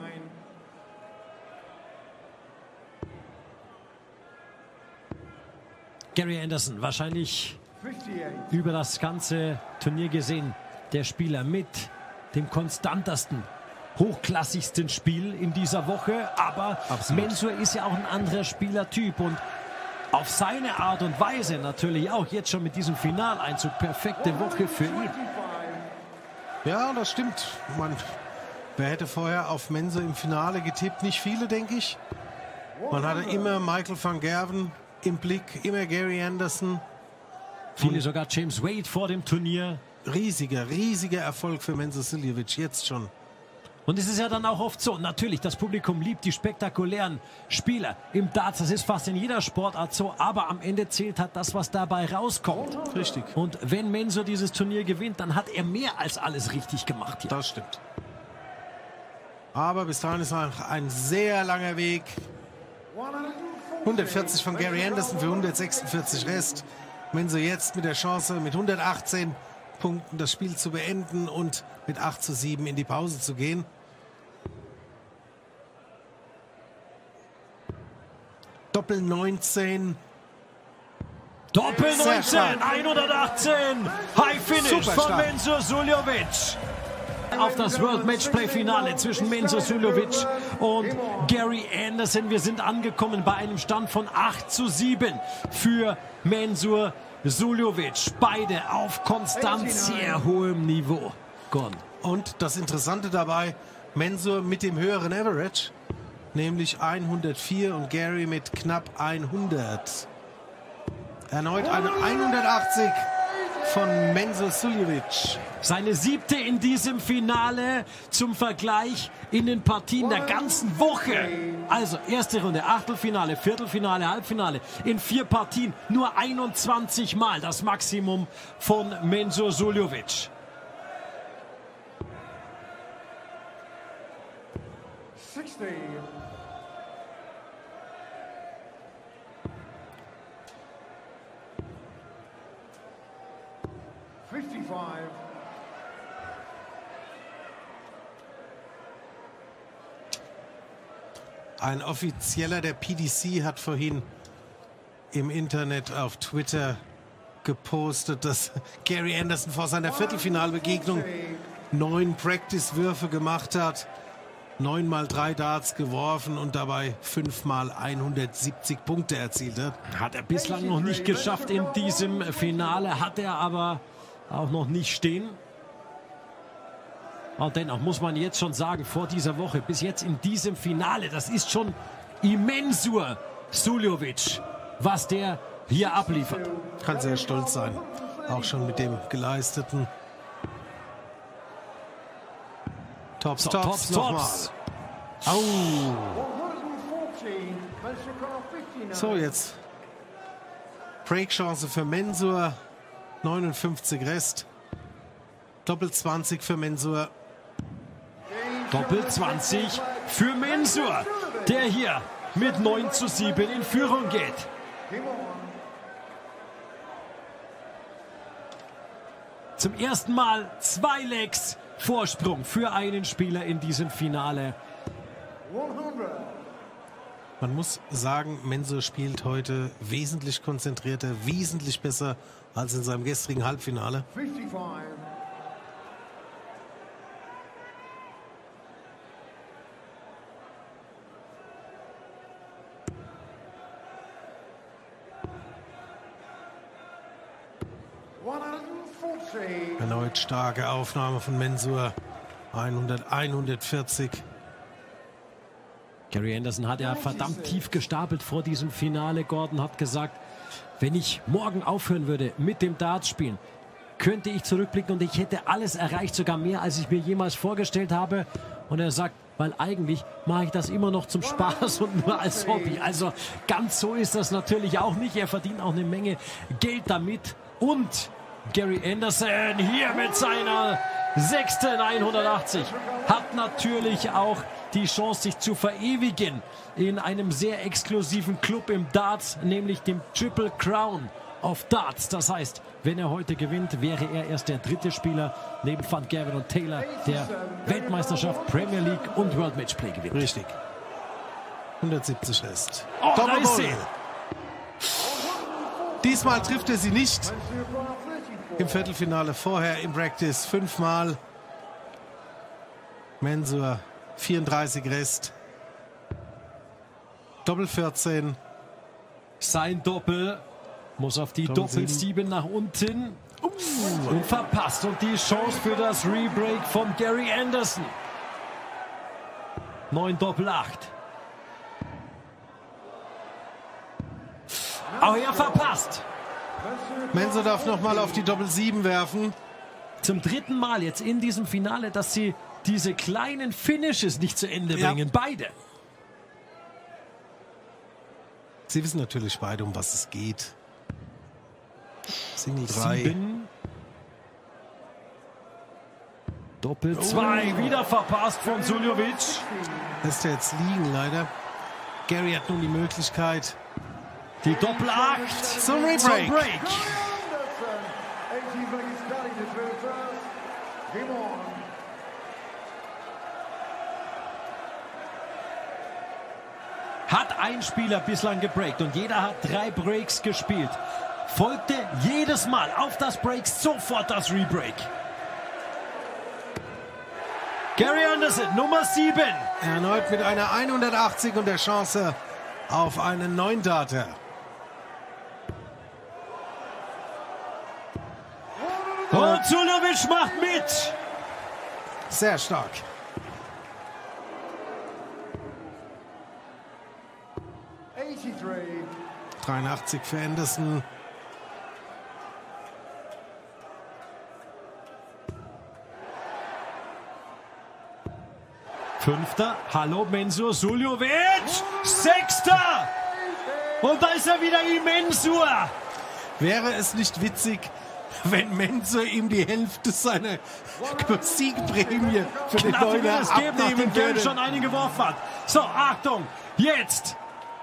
Gary Anderson, wahrscheinlich fifty-eight. über das ganze Turnier gesehen, der Spieler mit dem konstantesten, hochklassigsten Spiel in dieser Woche. Aber Absolut. Mensur ist ja auch ein anderer Spielertyp und auf seine Art und Weise natürlich auch jetzt schon mit diesem Finaleinzug. Perfekte Woche für ihn. Ja, das stimmt. Man, wer hätte vorher auf Mensur im Finale getippt? Nicht viele, denke ich. Man hatte immer Michael van Gerwen im Blick, immer Gary Anderson. Viele sogar James Wade vor dem Turnier. Riesiger, riesiger Erfolg für Mensur Suljovic, jetzt schon. Und es ist ja dann auch oft so, natürlich, das Publikum liebt die spektakulären Spieler im Darts. Das ist fast in jeder Sportart so, aber am Ende zählt halt das, was dabei rauskommt. Richtig. Und wenn Mensur dieses Turnier gewinnt, dann hat er mehr als alles richtig gemacht hier. Das stimmt. Aber bis dahin ist noch ein sehr langer Weg. hundertvierzig von Gary Anderson für hundertsechsundvierzig Rest. Mensur jetzt mit der Chance, mit hundertachtzehn Punkten das Spiel zu beenden und mit acht zu sieben in die Pause zu gehen. Doppel neunzehn. Doppel Sehr neunzehn, stark. hundertachtzehn. High Finish Super von stark. Mensur Suljovic. Auf das World Matchplay Finale zwischen Mensur Suljovic und Gary Anderson. Wir sind angekommen bei einem Stand von acht zu sieben für Mensur Suljovic. Beide auf konstant sehr hohem Niveau. Gone. Und das Interessante dabei, Mensur mit dem höheren Average, nämlich hundertvier und Gary mit knapp hundert. Erneut eine hundertachtzig von Mensur Suljovic. Seine siebte in diesem Finale, zum Vergleich in den Partien der ganzen Woche. Also erste Runde, Achtelfinale, Viertelfinale, Halbfinale. In vier Partien nur einundzwanzig Mal das Maximum von Mensur Suljovic. sixty. fifty-five. Ein Offizieller der P D C hat vorhin im Internet auf Twitter gepostet, dass Gary Anderson vor seiner Viertelfinalbegegnung neun Practice-Würfe gemacht hat, neun mal drei Darts geworfen und dabei fünfmal hundertsiebzig Punkte erzielt hat. Hat er bislang noch nicht geschafft in diesem Finale, hat er aber auch noch nicht stehen. Und dennoch muss man jetzt schon sagen, vor dieser Woche, bis jetzt in diesem Finale, das ist schon Mensur Suljovic, was der hier abliefert. Kann sehr stolz sein, auch schon mit dem geleisteten. Tops, So, tops, Tops, nochmal. Tops. Au. one fourteen. Mensur fifty-nine. So, jetzt Breakchance für Mensur, neunundfünfzig Rest. Doppel zwanzig für Mensur. Doppel zwanzig für Mensur, der hier mit neun zu sieben in Führung geht. Game on. Zum ersten Mal zwei Legs Vorsprung für einen Spieler in diesem Finale. hundert. Man muss sagen, Mensur spielt heute wesentlich konzentrierter, wesentlich besser als in seinem gestrigen Halbfinale. fifty-five. one forty. Erneut starke Aufnahme von Mensur. hundert, hundertvierzig. Gary Anderson hat ja verdammt tief gestapelt vor diesem Finale. Gordon hat gesagt, wenn ich morgen aufhören würde mit dem Dartspielen, könnte ich zurückblicken und ich hätte alles erreicht, sogar mehr, als ich mir jemals vorgestellt habe. Und er sagt, weil eigentlich mache ich das immer noch zum Spaß und nur als Hobby. Also ganz so ist das natürlich auch nicht. Er verdient auch eine Menge Geld damit. Und Gary Anderson hier mit seiner sechsten hundertachtzig hat natürlich auch die Chance, sich zu verewigen in einem sehr exklusiven Club im Darts, nämlich dem Triple Crown of Darts. Das heißt, wenn er heute gewinnt, wäre er erst der dritte Spieler neben Van Gerwen und Taylor, der Weltmeisterschaft, Premier League und World Matchplay gewinnt. Richtig. hundertsiebzig ist. Oh, da ist sie. Diesmal trifft er sie nicht. Im Viertelfinale vorher im Practice fünfmal. Mensur vierunddreißig Rest. Doppel vierzehn. Sein Doppel muss auf die Doppel sieben nach unten. Uh, und verpasst. Und die Chance für das Rebreak von Gary Anderson. neun Doppel acht. Auch er verpasst. Mensur darf nochmal auf die Doppel sieben werfen. Zum dritten Mal jetzt in diesem Finale, dass sie diese kleinen Finishes nicht zu Ende bringen. Ja. Beide. Sie wissen natürlich beide, um was es geht. Single drei. Doppel zwei. Oh. Wieder verpasst von Suljovic. Lässt er jetzt liegen, leider. Gary hat nun die Möglichkeit. Die Doppel acht zum Rebreak. Zum Break. Hat ein Spieler bislang gebreakt und jeder hat drei Breaks gespielt. Folgte jedes Mal auf das Break sofort das Rebreak. Gary Anderson, Nummer sieben. Erneut mit einer hundertachtzig und der Chance auf einen neuen Darter. Und Suljovic macht mit. Sehr stark. dreiundachtzig für Anderson. Fünfter. Hallo Mensur. Suljovic. Sechster. Und da ist er wieder in Mensur. Wäre es nicht witzig, wenn Mensur ihm die Hälfte seiner Siegprämie für den Neuner abnehmen würde? Schon einige geworfen hat. So, Achtung. Jetzt.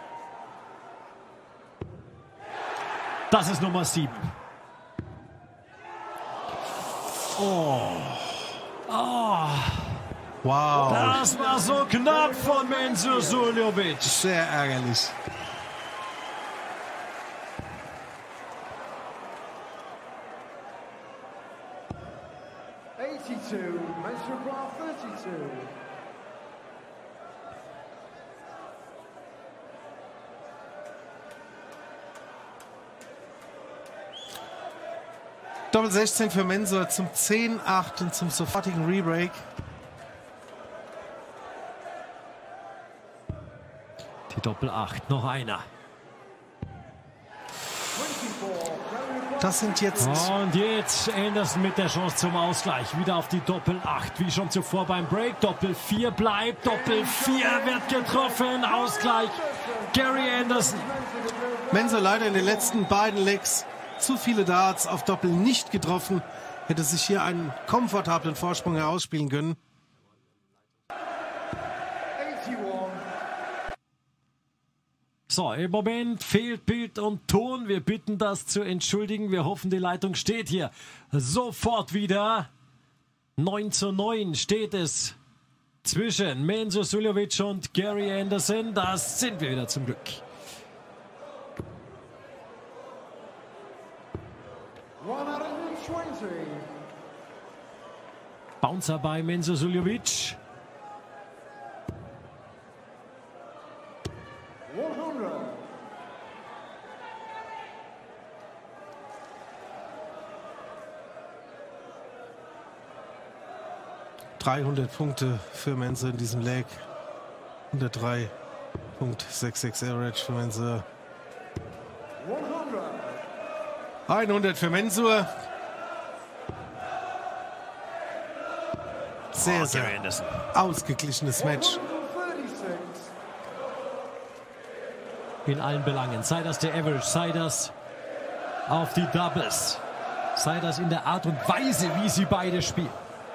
Das ist Nummer sieben. Oh. Oh. Wow. Das war so knapp von Mensur Suljovic. Sehr ärgerlich. eighty-two, Mensur Graf thirty-two. Doppel sechzehn für Mensur zum zehn acht und zum sofortigen Rebreak. Die Doppel acht, noch einer. Das sind jetzt... Und jetzt Anderson mit der Chance zum Ausgleich. Wieder auf die Doppel acht, wie schon zuvor beim Break. Doppel vier bleibt, Doppel vier wird getroffen. Ausgleich, Gary Anderson. Mensur leider in den letzten beiden Legs zu viele Darts auf Doppel nicht getroffen. Hätte sich hier einen komfortablen Vorsprung herausspielen können. So, im Moment fehlt Bild und Ton. Wir bitten das zu entschuldigen. Wir hoffen, die Leitung steht hier sofort wieder. neun zu neun steht es zwischen Mensur Suljovic und Gary Anderson. Das sind wir wieder zum Glück. Bouncer bei Mensur Suljovic. dreihundert Punkte für Mensur in diesem Leg. hundertdrei Komma sechsundsechzig Average für Mensur. hundert für Mensur. Sehr, sehr ausgeglichenes Match. In allen Belangen. Sei das der Average, sei das auf die Doubles. Sei das in der Art und Weise, wie sie beide spielen.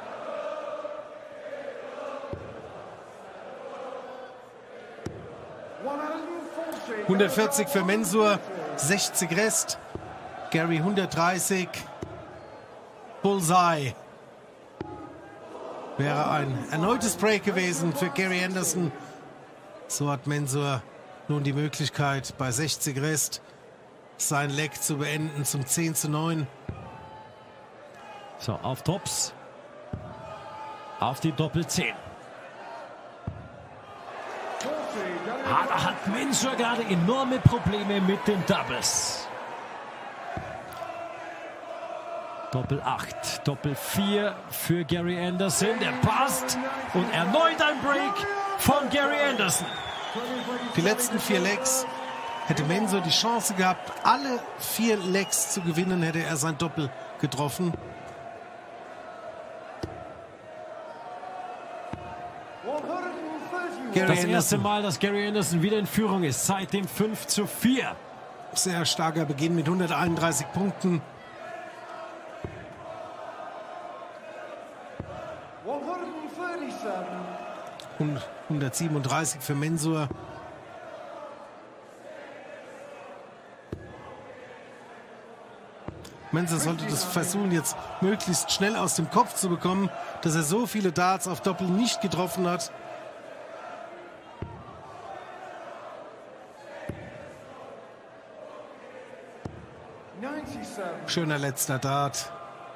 hundertvierzig für Mensur, sechzig Rest. Gary hundertdreißig. Bullseye. Wäre ein erneutes Break gewesen für Gary Anderson. So hat Mensur nun die Möglichkeit, bei sechzig Rest sein Leg zu beenden zum zehn zu neun. So, auf Tops. Auf die Doppel zehn. Ah, da hat Mensur gerade enorme Probleme mit den Doubles. Doppel acht, Doppel vier für Gary Anderson. Der passt. Und erneut ein Break von Gary Anderson. Die letzten vier Legs hätte Mensur die Chance gehabt, alle vier Legs zu gewinnen, hätte er sein Doppel getroffen. Gary das erste Mal, dass Gary Anderson wieder in Führung ist, seit dem fünf zu vier. Sehr starker Beginn mit hunderteinunddreißig Punkten. hundertsiebenunddreißig für Mensur. Mensur sollte das versuchen, jetzt möglichst schnell aus dem Kopf zu bekommen, dass er so viele Darts auf Doppel nicht getroffen hat. Schöner letzter Dart.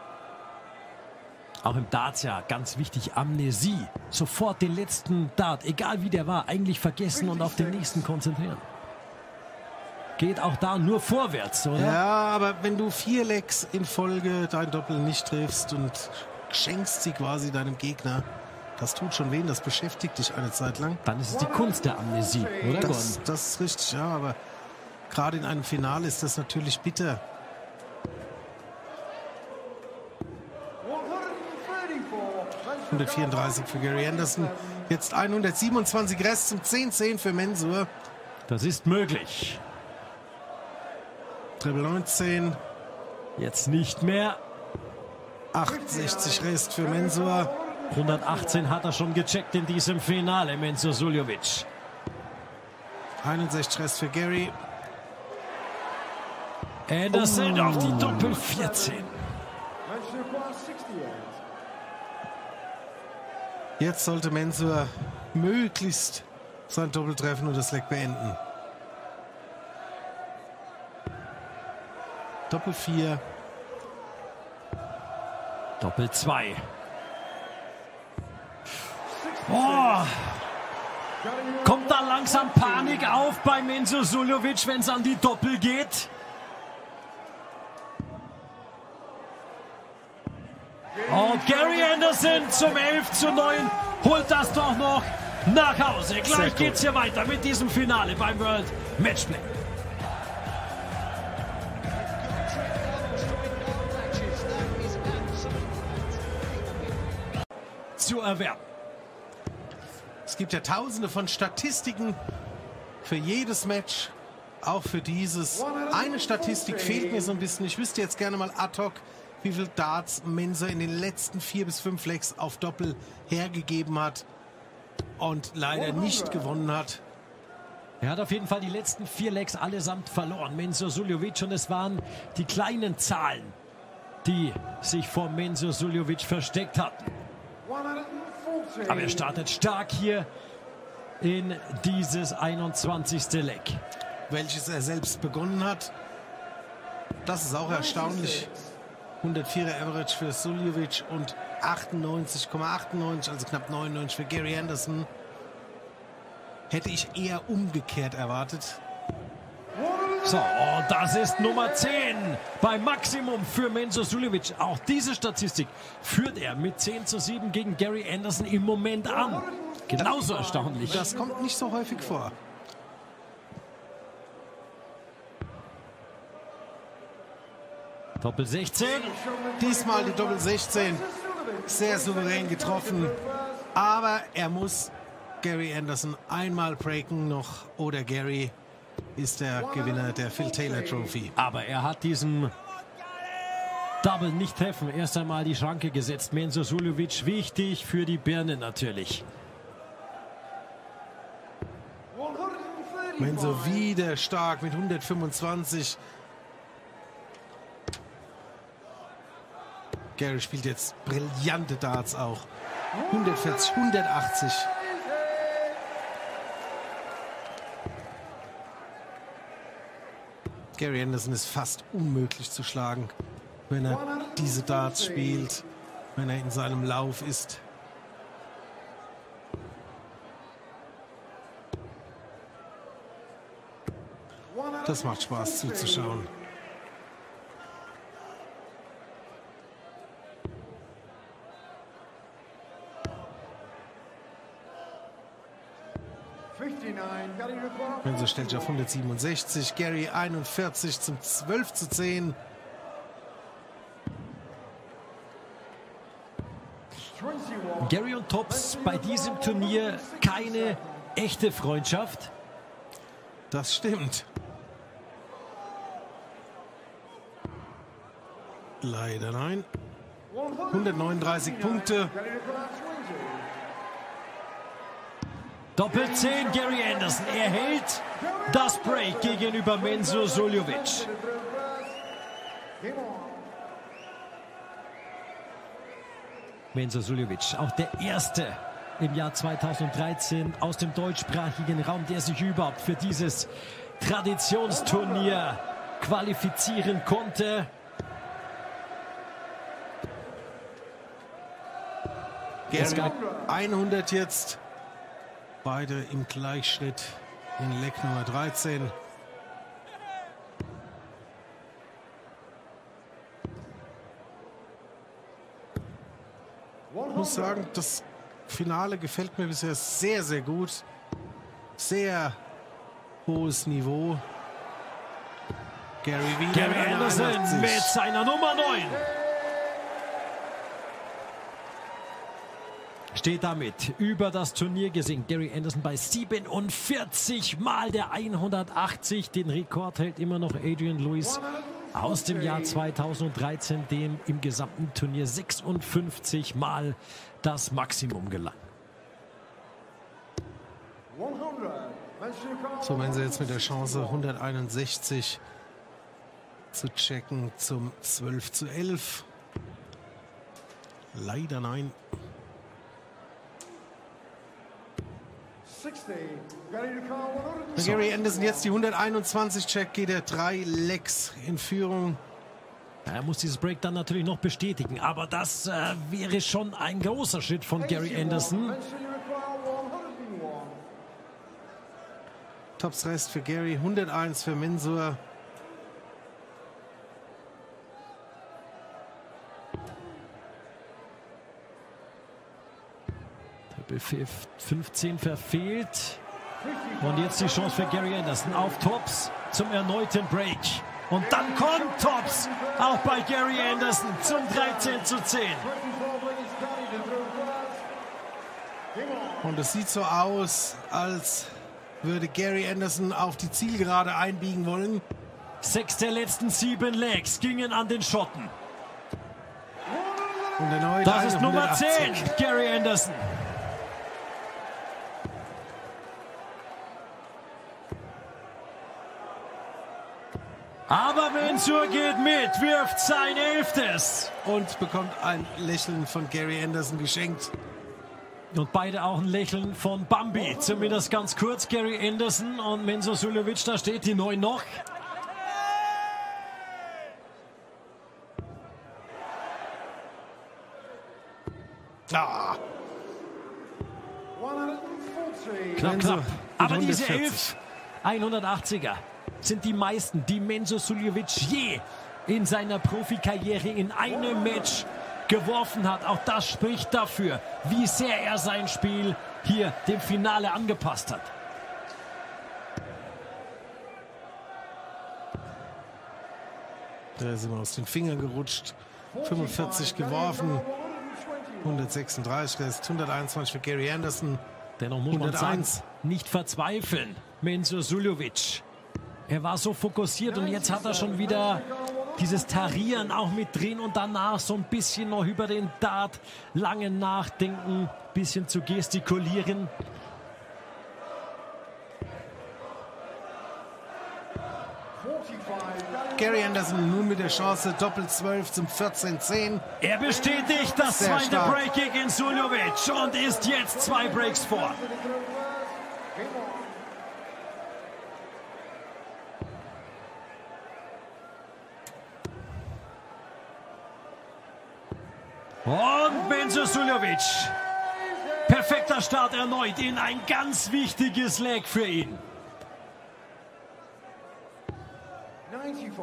Auch im Darts ja ganz wichtig, Amnesie. Sofort den letzten Dart, egal wie der war, eigentlich vergessen und auf den nächsten konzentrieren. Geht auch da nur vorwärts, oder? Ja, aber wenn du vier Legs in Folge dein Doppel nicht triffst und schenkst sie quasi deinem Gegner, das tut schon weh, das beschäftigt dich eine Zeit lang. Dann ist es die Kunst der Amnesie, oder? Das, das ist richtig, ja, aber gerade in einem Finale ist das natürlich bitter. hundertvierunddreißig für Gary Anderson. Jetzt hundertsiebenundzwanzig Rest zum zehn zehn für Mensur. Das ist möglich. Treble neunzehn. Jetzt nicht mehr. achtundsechzig Rest für Mensur. hundertachtzehn hat er schon gecheckt in diesem Finale, Mensur Suljovic. einundsechzig Rest für Gary. Anderson oh. auf die Doppel vierzehn. Jetzt sollte Mensur möglichst sein Doppel treffen und das Leg beenden. Doppel vier. Doppel zwei. Oh. Kommt da langsam Panik auf bei Mensur Suljovic, wenn es an die Doppel geht? Und Gary Anderson zum elf zu neun holt das doch noch nach Hause. Gleich geht's hier weiter mit diesem Finale beim World Matchplay. Zu erwerben. Es gibt ja tausende von Statistiken für jedes Match, auch für dieses. Eine Statistik fehlt mir so ein bisschen. Ich wüsste jetzt gerne mal ad hoc, wie viel Darts Mensur in den letzten vier bis fünf Legs auf Doppel hergegeben hat und leider nicht gewonnen hat. Er hat auf jeden Fall die letzten vier Legs allesamt verloren, Mensur Suljovic, und es waren die kleinen Zahlen, die sich vor Mensur Suljovic versteckt hatten. hundertvierzig. Aber er startet stark hier in dieses einundzwanzigste Leg. Welches er selbst begonnen hat. Das ist auch erstaunlich. hundertvierer Average für Suljovic und achtundneunzig Komma achtundneunzig, also knapp neunundneunzig für Gary Anderson. Hätte ich eher umgekehrt erwartet. So, und das ist Nummer zehn beim Maximum für Mensur Suljovic. Auch diese Statistik führt er mit zehn zu sieben gegen Gary Anderson im Moment an. Genauso erstaunlich. Das kommt nicht so häufig vor. Doppel sechzehn. Diesmal die Doppel sechzehn. Sehr souverän getroffen. Aber er muss Gary Anderson einmal breaken noch. Oder Gary ist der Gewinner der Phil Taylor Trophy. Aber er hat diesem Double nicht treffen. Erst einmal die Schranke gesetzt. Mensur Suljovic wichtig für die Birne natürlich. Mensur wieder stark mit hundertfünfundzwanzig. Gary spielt jetzt brillante Darts auch. hundertvierzig, hundertachtzig. Gary Anderson ist fast unmöglich zu schlagen, wenn er diese Darts spielt, wenn er in seinem Lauf ist. Das macht Spaß zuzuschauen. Mensur stellt sich auf hundertsiebenundsechzig, Gary einundvierzig zum zwölf zu zehn. Gary und Tops bei diesem Turnier keine echte Freundschaft. Das stimmt. Leider nein. hundertneununddreißig Punkte. Doppel zehn Gary Anderson. Er hält das Break gegenüber Mensur Suljovic. Mensur Suljovic, auch der erste im Jahr zweitausenddreizehn aus dem deutschsprachigen Raum, der sich überhaupt für dieses Traditionsturnier qualifizieren konnte. Gary hundert jetzt. Beide im Gleichschritt in Leg Nummer dreizehn. Ich muss sagen, das Finale gefällt mir bisher sehr, sehr gut. Sehr hohes Niveau. Gary wieder Gary Anderson mit seiner Nummer neun. Steht damit über das Turnier gesehen. Gary Anderson bei siebenundvierzig Mal der hundertachtzig. Den Rekord hält immer noch Adrian Lewis aus dem Jahr zweitausenddreizehn, dem im gesamten Turnier sechsundfünfzig Mal das Maximum gelang. So, wenn sie jetzt mit der Chance hunderteinundsechzig zu checken zum zwölf zu elf. Leider nein. Wenn Gary Anderson jetzt die hunderteinundzwanzig checkt, geht er drei Legs in Führung. Er muss dieses Break dann natürlich noch bestätigen, aber das äh, wäre schon ein großer Schritt von Gary Anderson. Tops Rest für Gary, hunderteins für Mensur. fünfzehn verfehlt. Und jetzt die Chance für Gary Anderson auf Tops zum erneuten Break. Und dann kommt Tops auch bei Gary Anderson zum dreizehn zu zehn. Und es sieht so aus, als würde Gary Anderson auf die Zielgerade einbiegen wollen. Sechs der letzten sieben Legs gingen an den Schotten. Und erneut das ist Nummer hundertachtzig. zehn, Gary Anderson. Aber Mensur geht mit, wirft sein elftes. Und bekommt ein Lächeln von Gary Anderson geschenkt. Und beide auch ein Lächeln von Bambi. Zumindest ganz kurz. Gary Anderson und Mensur Suljovic, da steht die neun noch. Ah. Knapp, knapp. Aber diese hundertvierzig. elf hundertachtziger sind die meisten, die Mensur Suljovic je in seiner Profikarriere in einem Match geworfen hat. Auch das spricht dafür, wie sehr er sein Spiel hier dem Finale angepasst hat. Da ist ihm aus den Fingern gerutscht. fünfundvierzig geworfen. hundertsechsunddreißig, das ist hunderteinundzwanzig für Gary Anderson. Dennoch muss man sagen, hunderteins. nicht verzweifeln. Mensur Suljovic. Er war so fokussiert und jetzt hat er schon wieder dieses Tarieren auch mit drin und danach so ein bisschen noch über den Dart lange nachdenken, bisschen zu gestikulieren. Gary Anderson nun mit der Chance, Doppel zwölf zum vierzehn zehn. Er bestätigt das Sehr zweite stark. Break gegen Suljovic und ist jetzt zwei Breaks vor. Und Mensur Suljovic. Perfekter Start erneut in ein ganz wichtiges Leg für ihn. ninety-five.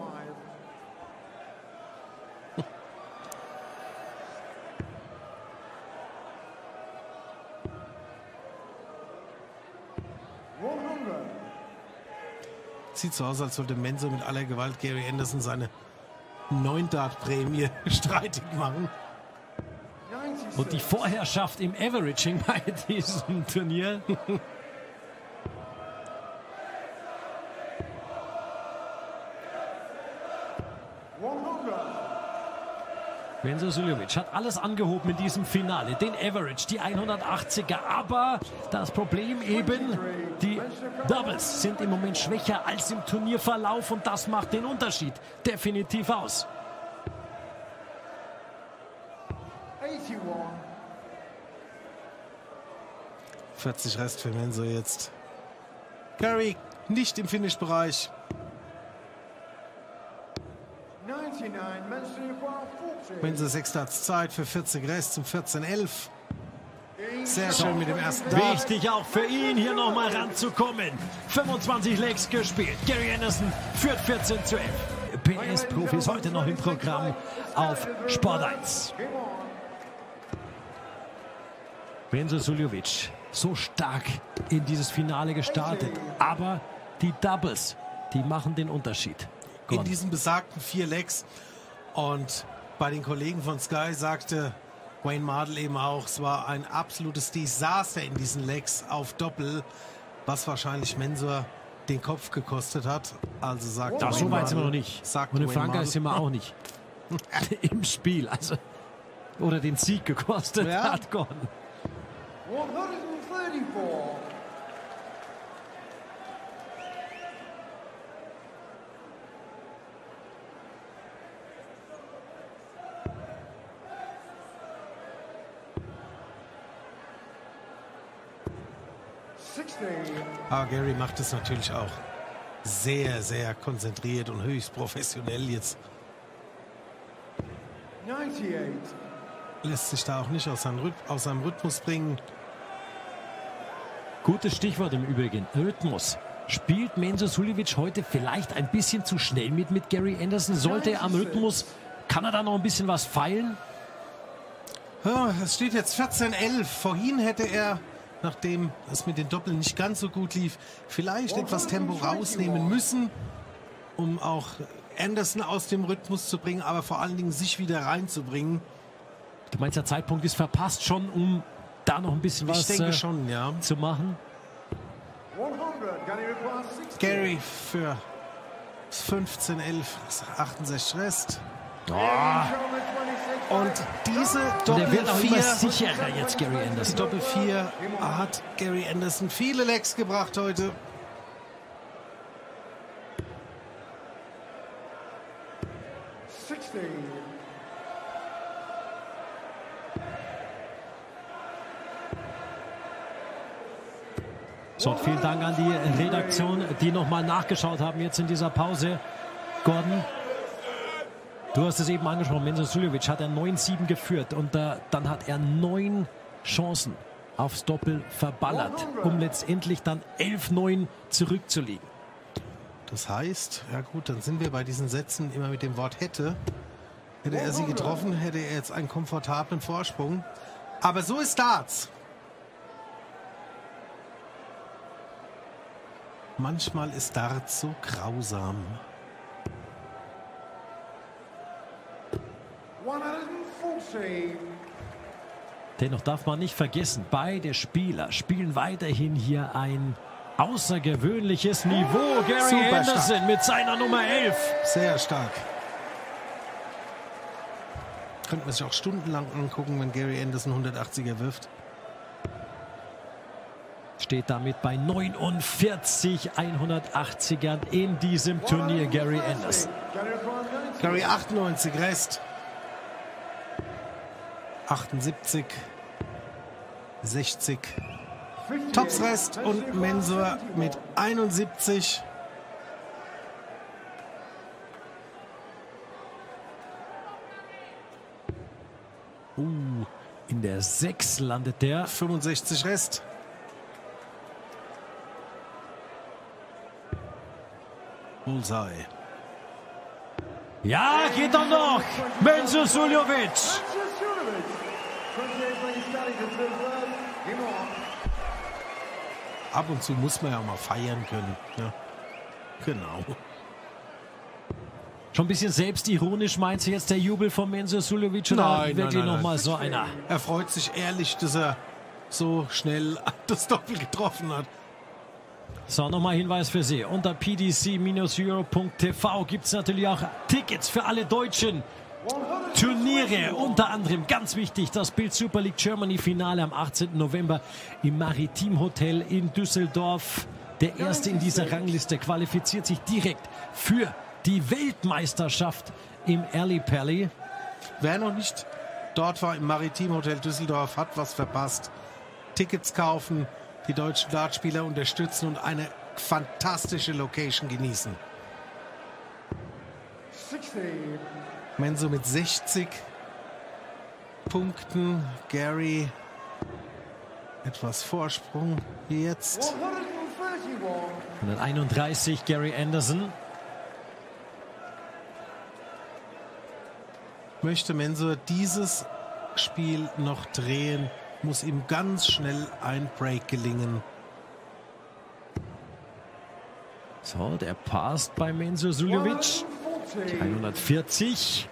hundert. Sieht so aus, als wollte Mensur mit aller Gewalt Gary Anderson seine neun Dart-Prämie streitig machen. Und die Vorherrschaft im Averaging bei diesem Turnier. Mensur Suljovic hat alles angehoben in diesem Finale. Den Average, die hundertachtziger. Aber das Problem eben, die Doubles sind im Moment schwächer als im Turnierverlauf. Und das macht den Unterschied definitiv aus. eighty-one. vierzig Rest für Mensur jetzt. Gary nicht im Finish-Bereich. ninety-nine. Mensur forty. Mensur sechs Darts Zeit für vierzig Rest zum vierzehn elf. Sehr schön mit dem ersten Dart. Wichtig auch für ihn, hier nochmal ranzukommen. fünfundzwanzig Legs gespielt. Gary Anderson führt vierzehn zu elf. P S-Profis heute noch im Programm auf Sport eins. Mensur Suljovic so stark in dieses Finale gestartet. Aber die Doubles, die machen den Unterschied. In diesen besagten vier Legs. Und bei den Kollegen von Sky sagte Wayne Mardle eben auch, es war ein absolutes Desaster in diesen Legs auf Doppel, was wahrscheinlich Mensur den Kopf gekostet hat. Also sagt Ach, so weit sind wir noch nicht. Sagt Und in Wayne Frankreich Mardle. sind wir auch nicht. Im Spiel. Also, oder den Sieg gekostet Ja. hat Gordon. one thirty-four. sixty. Aber Gary macht es natürlich auch sehr, sehr konzentriert und höchst professionell jetzt. ninety-eight. Lässt sich da auch nicht aus seinem, Rhyth aus seinem Rhythmus bringen. Gutes Stichwort im Übrigen. Rhythmus. Spielt Mensur Suljovic heute vielleicht ein bisschen zu schnell mit mit Gary Anderson? Sollte er am Rhythmus, kann er da noch ein bisschen was feilen? Ja, es steht jetzt vierzehn elf. Vorhin hätte er, nachdem es mit den Doppeln nicht ganz so gut lief, vielleicht etwas Tempo rausnehmen müssen, um auch Anderson aus dem Rhythmus zu bringen, aber vor allen Dingen sich wieder reinzubringen. Du meinst, der Zeitpunkt ist verpasst schon, um da noch ein bisschen was Ich denke äh, schon, ja. zu machen? hundert. Gary requires sixty. Gary für fünfzehn elf, achtundsechzig Rest. Und diese Und er wird Doppel auch immer vier, sicherer jetzt, Gary die Anderson. Doppel vier hat Gary Anderson viele Lecks gebracht heute. So, vielen Dank an die Redaktion, die nochmal nachgeschaut haben jetzt in dieser Pause. Gordon, du hast es eben angesprochen, Mensur Suljovic hat er neun sieben geführt und äh, dann hat er neun Chancen aufs Doppel verballert, um letztendlich dann elf neun zurückzulegen. Das heißt, ja gut, dann sind wir bei diesen Sätzen immer mit dem Wort hätte. Hätte er sie getroffen, hätte er jetzt einen komfortablen Vorsprung. Aber so ist Darts. Manchmal ist Darts so grausam. hundertvierzig. Dennoch darf man nicht vergessen, beide Spieler spielen weiterhin hier ein außergewöhnliches Niveau. Gary Super Anderson stark. mit seiner Nummer elf. Sehr stark. Könnte man sich auch stundenlang angucken, wenn Gary Anderson hundertachtziger wirft. Steht damit bei neunundvierzig hundertachtzigern in diesem Turnier, Gary Anderson. Gary achtundneunzig, Rest. achtundsiebzig, sechzig. Tops Rest und Mensur mit einundsiebzig. Uh, in der sechs landet der. fünfundsechzig Rest. Bullseye. Ja, geht doch noch. Mensur Suljovic. Ab und zu muss man ja auch mal feiern können. Ja. Genau. Schon ein bisschen selbstironisch meinst du jetzt der Jubel von Mensur Suljovic oder Nein, wirklich nein, nein, nochmal nein. so einer? Er freut sich ehrlich, dass er so schnell das Doppel getroffen hat. So, nochmal Hinweis für Sie. Unter p d c euro punkt t v gibt es natürlich auch Tickets für alle deutschen Turniere. Unter anderem, ganz wichtig, das Bild Super League Germany Finale am achtzehnten November im Maritim Hotel in Düsseldorf. Der Erste in dieser Rangliste qualifiziert sich direkt für die Weltmeisterschaft im Alley Pally. Wer noch nicht dort war im Maritim Hotel Düsseldorf, hat was verpasst. Tickets kaufen, die deutschen Dartspieler unterstützen und eine fantastische Location genießen. sechzig. Mensur mit sechzig Punkten. Gary etwas Vorsprung wie jetzt. hunderteinunddreißig. hunderteinunddreißig Gary Anderson. Möchte Mensur dieses Spiel noch drehen, muss ihm ganz schnell ein Break gelingen. So, der passt bei Mensur Suljovic. hundertvierzig.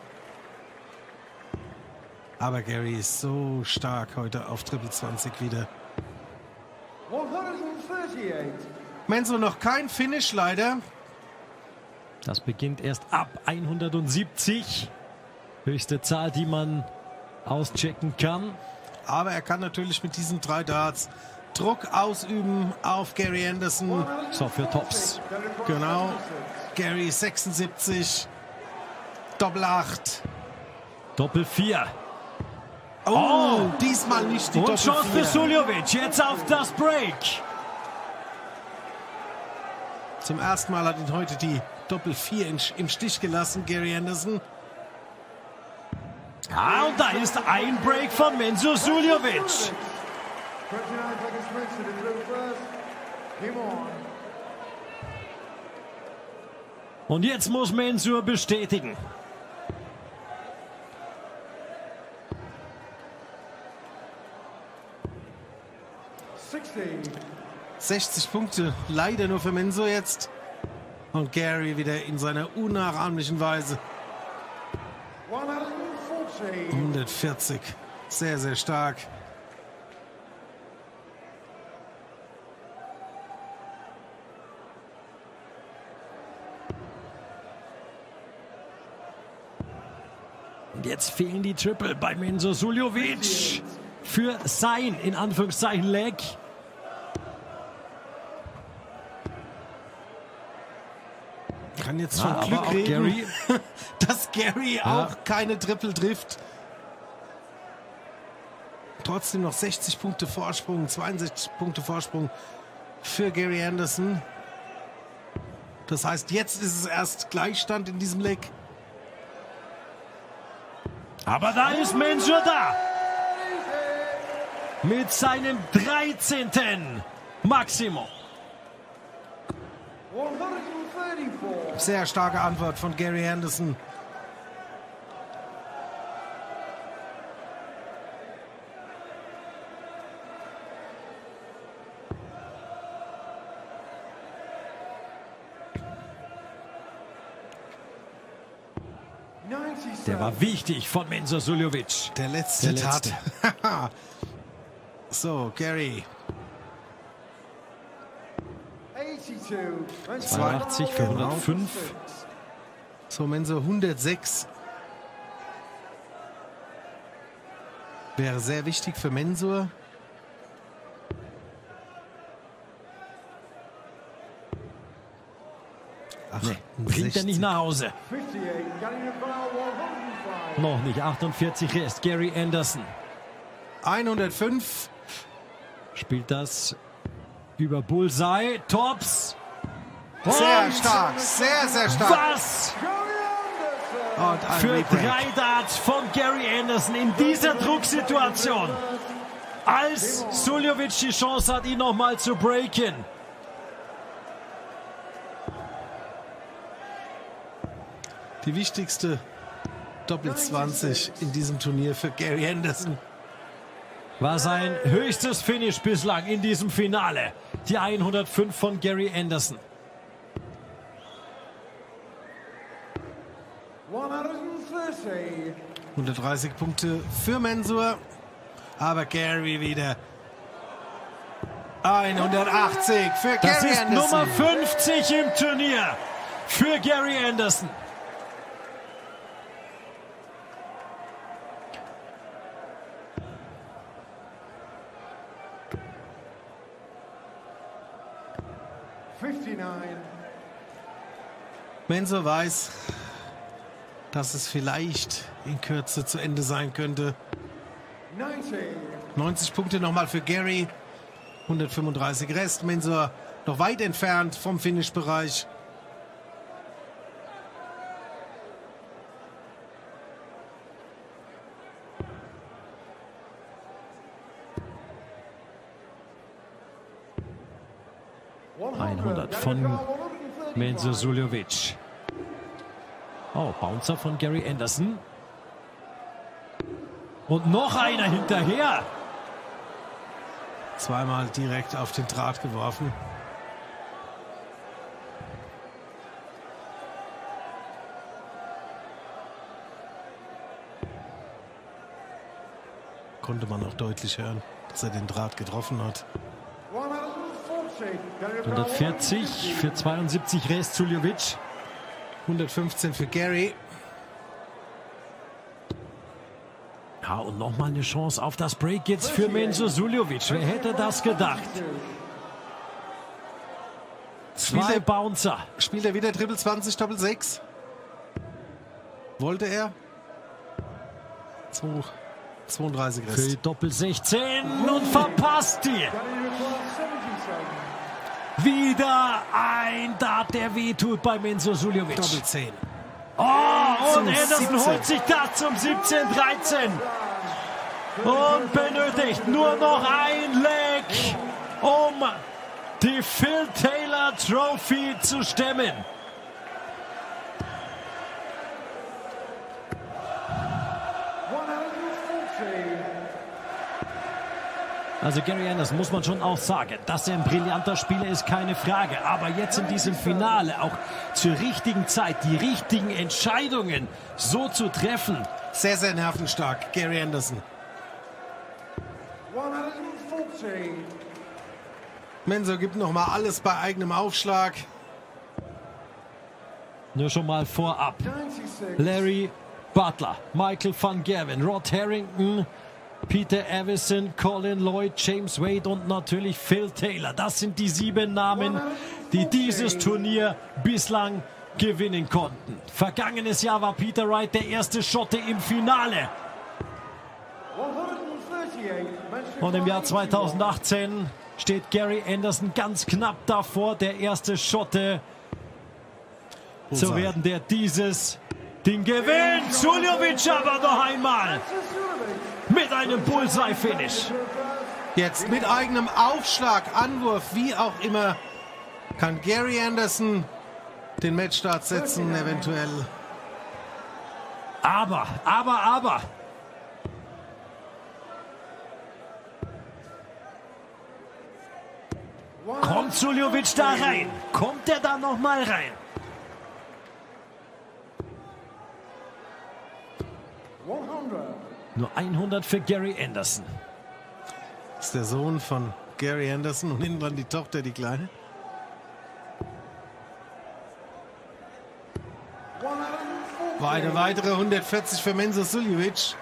Aber Gary ist so stark heute auf Triple zwanzig wieder. hundertachtunddreißig. Mensur noch kein Finish leider. Das beginnt erst ab hundertsiebzig. Höchste Zahl, die man auschecken kann. Aber er kann natürlich mit diesen drei Darts Druck ausüben auf Gary Anderson. So, für Tops. Genau. Gary sechsundsiebzig. Doppel acht. Doppel vier. Oh, Oh. diesmal nicht die Und Doppel Chance für vier. Suljovic. Jetzt auf das Break. Zum ersten Mal hat ihn heute die Doppel vier im Stich gelassen, Gary Anderson. Ah, und da ist ein Break von Mensur Suljovic. twenty-nine seconds rest to the blue first. Game on. Und jetzt muss Mensur bestätigen. sixty. sechzig Punkte, leider nur für Mensur jetzt. Und Gary wieder in seiner unnachahmlichen Weise. hundertvierzig. hundertvierzig. Sehr, sehr stark. Und jetzt fehlen die Triple bei Mensur Suljovic für sein, in Anführungszeichen, Leg. Kann jetzt schon Ja, aber Glück auch reden, Gary. dass Gary Ja. auch keine Triple trifft. Trotzdem noch sechzig Punkte Vorsprung, zweiundsechzig Punkte Vorsprung für Gary Anderson. Das heißt, jetzt ist es erst Gleichstand in diesem Leg. Aber da ist Mensur da. Mit seinem dreizehnten Maximum. Sehr starke Antwort von Gary Anderson. Der war wichtig von Mensur Suljovic. Der letzte, Der letzte. Tat. So, Gary. zweiundachtzig für hundertfünf. So, Mensur hundertsechs. Wäre sehr wichtig für Mensur. Nee, bringt er nicht nach Hause. Noch nicht. achtundvierzig Rest. Gary Anderson hundertfünf. spielt das über Bullseye. Tops. Sehr Und stark. Sehr, sehr stark. was Und ein für Rebreak. drei Darts von Gary Anderson in dieser Drucksituation. Als Suljovic die Chance hat, ihn nochmal zu breaken. Die wichtigste Doppel zwanzig in diesem Turnier für Gary Anderson. War sein höchstes Finish bislang in diesem Finale. Die hundertfünf von Gary Anderson. hundertdreißig Punkte für Mensur. Aber Gary wieder. hundertachtzig für Das Gary ist Anderson. Nummer fünfzig im Turnier für Gary Anderson. Mensur weiß, dass es vielleicht in Kürze zu Ende sein könnte. neunzig Punkte nochmal für Gary. hundertfünfunddreißig Rest. Mensur noch weit entfernt vom Finish-Bereich. hundert von Mensur Suljovic. Oh, Bouncer von Gary Anderson. Und noch einer hinterher. Zweimal direkt auf den Draht geworfen. Konnte man auch deutlich hören, dass er den Draht getroffen hat. hundertvierzig für zweiundsiebzig Rest Suljovic. hundertfünfzehn für Gary. Ja, und nochmal eine Chance auf das Break jetzt für Mensur Suljovic. Wer hätte das gedacht? Zwei Spielt er- Bouncer. Spielt er wieder Triple zwanzig, Doppel sechs? Wollte er? zwei- zweiunddreißig Für Rest. die Doppel sechzehn und verpasst die. Wieder ein Dart, der wehtut bei Mensur Suljovic. Doppel zehn. Oh, und Zum Anderson siebzehn. holt sich das zum siebzehn dreizehn. Und benötigt nur noch ein Leg, um die Phil Taylor Trophy zu stemmen. Also Gary Anderson muss man schon auch sagen, dass er ein brillanter Spieler ist, keine Frage. Aber jetzt in diesem Finale auch zur richtigen Zeit die richtigen Entscheidungen so zu treffen. Sehr, sehr nervenstark, Gary Anderson. Mensur gibt noch mal alles bei eigenem Aufschlag. Nur schon mal vorab. Larry Butler, Michael van Gerwen, Rod Harrington, Peter Avison, Colin Lloyd, James Wade und natürlich Phil Taylor. Das sind die sieben Namen, die dieses Turnier bislang gewinnen konnten. Vergangenes Jahr war Peter Wright der erste Schotte im Finale. Und im Jahr zweitausendachtzehn steht Gary Anderson ganz knapp davor, der erste Schotte zu werden, der dieses Ding gewinnt. Suljovic aber noch einmal mit einem Bullseye-Finish. Jetzt mit eigenem Aufschlag, Anwurf, wie auch immer, kann Gary Anderson den Matchstart setzen, eventuell. Aber, aber, aber. Kommt Suljovic da rein? Kommt er da noch mal rein? Nur hundert für Gary Anderson. Das ist der Sohn von Gary Anderson und hinten dran die Tochter, die Kleine. War eine weitere hundertvierzig für Mensur Suljovic.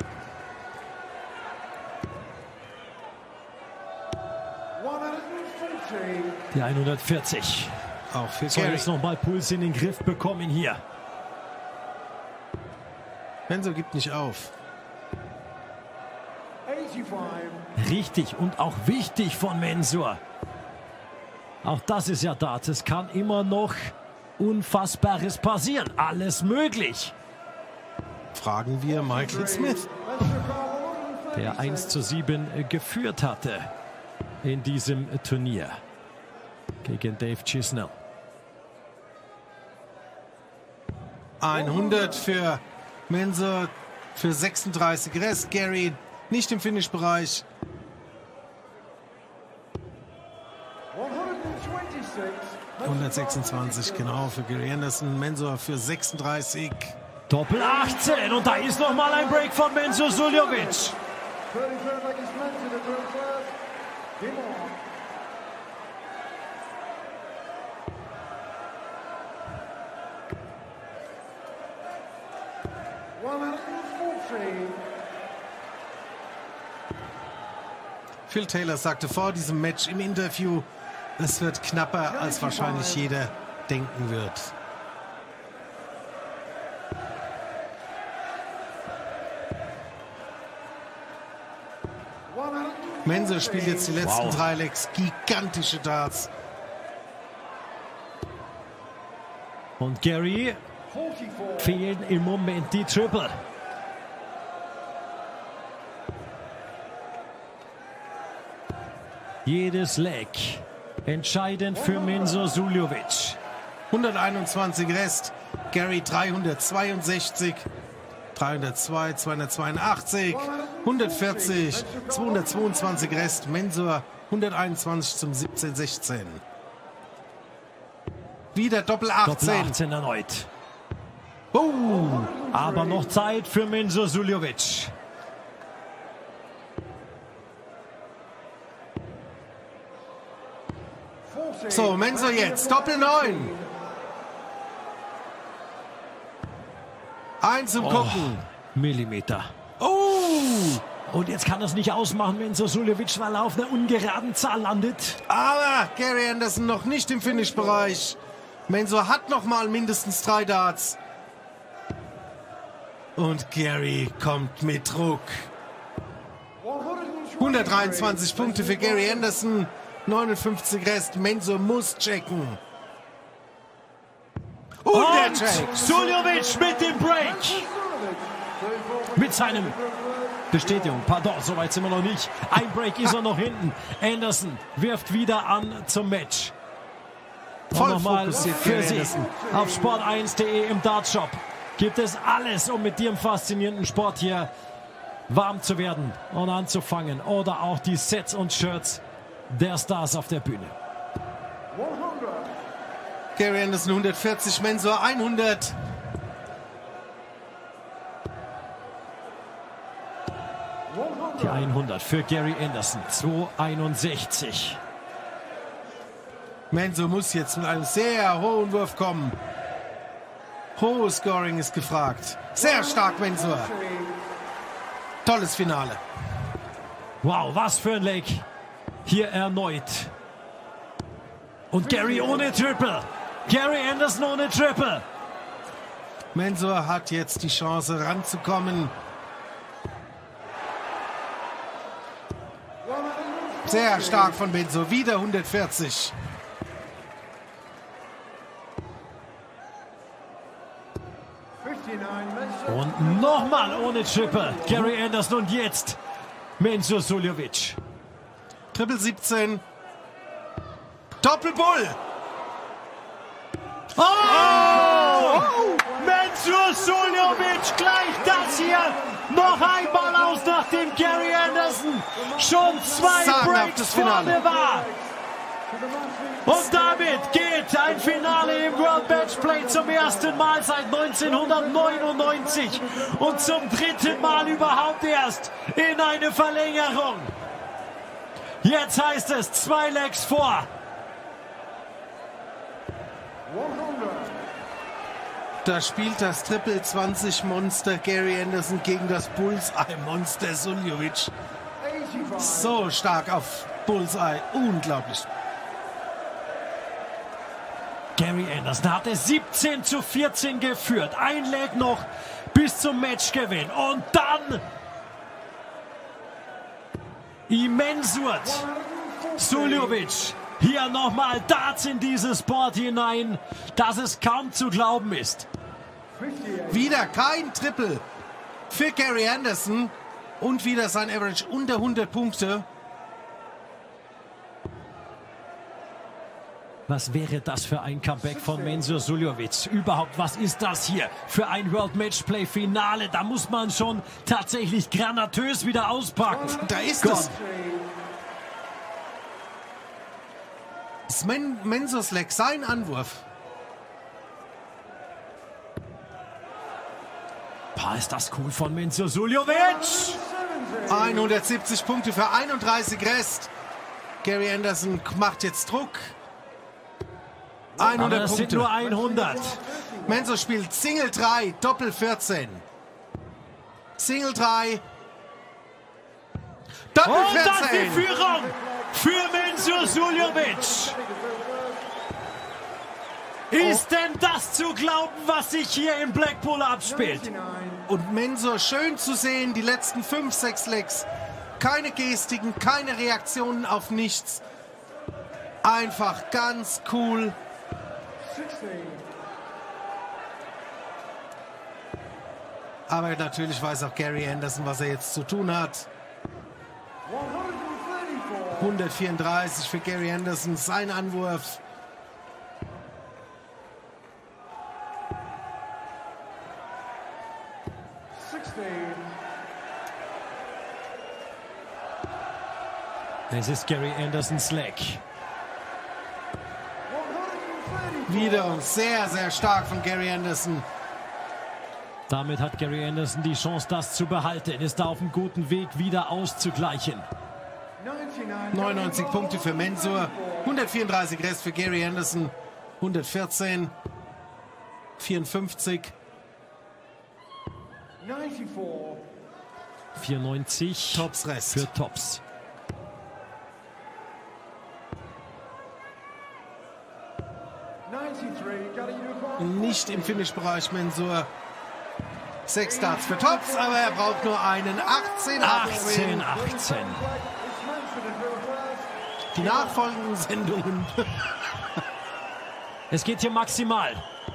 Die hundertvierzig. Auch für Soll Gary. jetzt nochmal Puls in den Griff bekommen hier. Mensur gibt nicht auf. Richtig und auch wichtig von Mensur. Auch das ist ja Darts. Es kann immer noch Unfassbares passieren. Alles möglich. Fragen wir Michael Smith. Der eins zu sieben geführt hatte in diesem Turnier gegen Dave Chisnell. hundert für Mensur für sechsunddreißig Rest. Gary nicht im Finish-Bereich. hundertsechsundzwanzig genau für Gary Anderson. Mensur für sechsunddreißig. Doppel achtzehn und da ist noch mal ein Break von Mensur Suljovic. Phil Taylor sagte vor diesem Match im Interview, es wird knapper, als wahrscheinlich jeder denken wird. Mensur spielt jetzt die letzten Wow. drei Legs. Gigantische Darts. Und Gary fehlen im Moment die Triple. Jedes Leg entscheidend für Mensur Suljovic. hunderteinundzwanzig Rest. Gary dreihundertzweiundsechzig. dreihundertzwei, zweihundertzweiundachtzig. hundertvierzig. zweihundertzweiundzwanzig Rest. Mensur hunderteinundzwanzig zum siebzehn sechzehn. Wieder Doppel achtzehn. Doppel achtzehn erneut. Oh. Aber noch Zeit für Mensur Suljovic. So, Mensur jetzt. Doppel neun. Ein zum Gucken. Millimeter. Oh. Und jetzt kann er es nicht ausmachen, Mensur Suljovic, weil er auf einer ungeraden Zahl landet. Aber Gary Anderson noch nicht im Finish-Bereich. Mensur hat noch mal mindestens drei Darts. Und Gary kommt mit Druck. hundertdreiundzwanzig Punkte für Gary Anderson. neunundfünfzig Rest. Mensur muss checken. Und, Und der Check. Suljovic mit dem Break. Mit seinem Bestätigung. Pardon, so weit sind wir noch nicht. Ein Break ist er noch hinten. Anderson wirft wieder an zum Match. Voll Nochmal fokussiert für Gary Sie Anderson. auf sport eins punkt de im Dartshop gibt es alles, um mit diesem faszinierenden Sport hier warm zu werden und anzufangen. Oder auch die Sets und Shirts der Stars auf der Bühne. Gary Anderson hundertvierzig, Mensur hundert. Die hundert für Gary Anderson. zweihunderteinundsechzig. Mensur muss jetzt mit einem sehr hohen Wurf kommen. Hohes Scoring ist gefragt. Sehr stark, Mensur. Tolles Finale. Wow, was für ein Leg. Hier erneut. Und Gary ohne Triple. Gary Anderson ohne Triple. Mensur hat jetzt die Chance ranzukommen. Sehr stark von Mensur. Wieder hundertvierzig. Und nochmal ohne Triple. Gary Anderson und jetzt Mensur Suljovic. Triple siebzehn. Doppelbull. Oh! oh! Mensur Suljovic gleicht das hier noch einmal aus, nachdem Gary Anderson schon zwei Breaks vorne war. Und damit geht ein Finale im World Matchplay zum ersten Mal seit neunzehnhundertneunundneunzig und zum dritten Mal überhaupt erst in eine Verlängerung. Jetzt heißt es zwei Legs vor. Da spielt das Triple zwanzig Monster Gary Anderson gegen das Bullseye Monster Suljovic. So stark auf Bullseye. Unglaublich. Gary Anderson hatte siebzehn zu vierzehn geführt. Ein Leg noch bis zum Matchgewinn. Und dann Mensur Suljovic. Hier nochmal Darts in dieses Board hinein, dass es kaum zu glauben ist. Wieder kein Triple für Gary Anderson und wieder sein Average unter hundert Punkte. Was wäre das für ein Comeback von Mensur Suljovic? Überhaupt, was ist das hier für ein World Matchplay Finale? Da muss man schon tatsächlich granatös wieder auspacken. Da ist Gott. es. Das Men Mensurs Leg, sein Anwurf. Boah, ist das cool von Mensur Suljovic. hundertsiebzig Punkte für einunddreißig Rest. Gary Anderson macht jetzt Druck. hundert Aber das Punkte. sind nur hundert. Mensur spielt Single drei, Doppel vierzehn. Single drei. Doppel Und das die vierzehn. Führung für Mensur Suljovic. Ist denn das zu glauben, was sich hier in Blackpool abspielt? Und Mensur schön zu sehen, die letzten fünf, sechs Legs. Keine Gestiken, keine Reaktionen auf nichts. Einfach ganz cool. Aber natürlich weiß auch Gary Anderson, was er jetzt zu tun hat. hundertvierunddreißig für Gary Anderson, sein Anwurf. Es ist Gary Andersons Leg. Wieder sehr, sehr stark von Gary Anderson. Damit hat Gary Anderson die Chance, das zu behalten. Ist da auf einem guten Weg, wieder auszugleichen. neunundneunzig Punkte für Mensur, hundertvierunddreißig Rest für Gary Anderson, hundertvierzehn, vierundfünfzig. vierundneunzig Tops Rest. für Tops. Nicht im Finish-Bereich Mensur. Sechs Starts für Tops, aber er braucht nur einen. achtzehn achtzehn, achtzehn. Die nachfolgenden Sendungen. Es geht hier maximal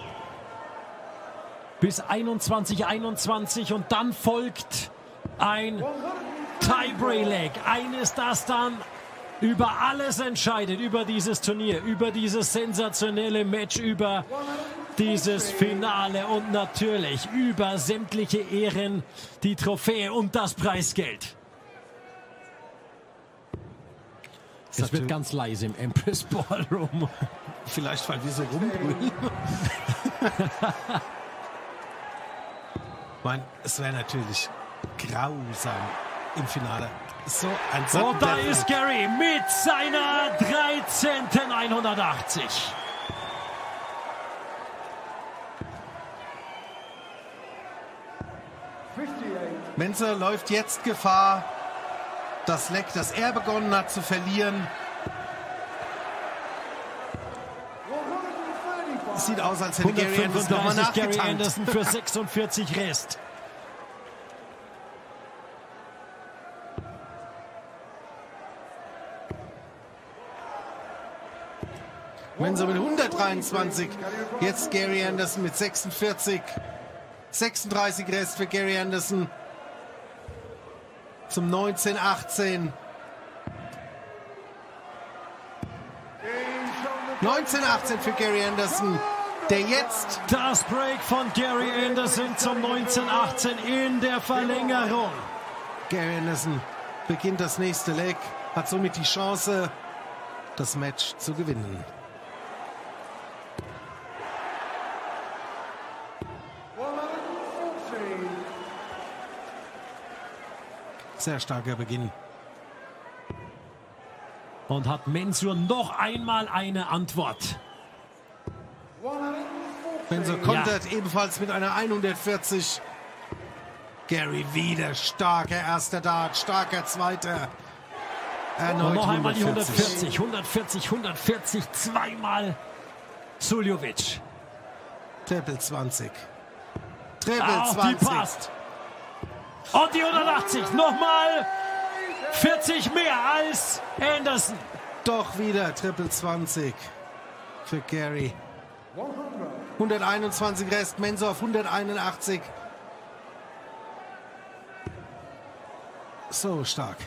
bis einundzwanzig einundzwanzig und dann folgt ein Tiebreak-Leg. Eines, das dann über alles entscheidet, über dieses Turnier, über dieses sensationelle Match, über dieses Finale und natürlich über sämtliche Ehren, die Trophäe und das Preisgeld. Es wird ganz leise im Empress Ballroom. Vielleicht, weil wir so rumbrüllen. Ich meine, es wäre natürlich grausam im Finale. So ein Und da Sudden ist Death. Gary mit seiner dreizehnten hundertachtzig. Mensur läuft jetzt Gefahr, das Leg, das er begonnen hat, zu verlieren. Es sieht aus, als hätte Gary Anderson nochmal hundertfünfunddreißig Gary nachgetankt. Anderson für sechsundvierzig Rest. Mensur mit hundertdreiundzwanzig. Jetzt Gary Anderson mit sechsundvierzig. sechsunddreißig Rest für Gary Anderson. Zum neunzehn achtzehn. neunzehn achtzehn für Gary Anderson, der jetzt... Das Break von Gary Anderson zum neunzehn achtzehn in der Verlängerung. Gary Anderson beginnt das nächste Leg, hat somit die Chance, das Match zu gewinnen. Sehr starker Beginn. Und hat Mensur noch einmal eine Antwort. Mensur kontert ja. ebenfalls mit einer hundertvierzig. Gary wieder starker erster Dart, starker zweiter. Erneut Und noch einmal die hundertvierzig. hundertvierzig, hundertvierzig, hundertvierzig, zweimal Suljovic. Triple zwanzig. Triple Auch zwanzig. die passt. Und die hundertachtzig, nochmal vierzig mehr als Anderson. Doch wieder Triple zwanzig für Gary. hunderteinundzwanzig Rest, Mensur auf hunderteinundachtzig. So stark.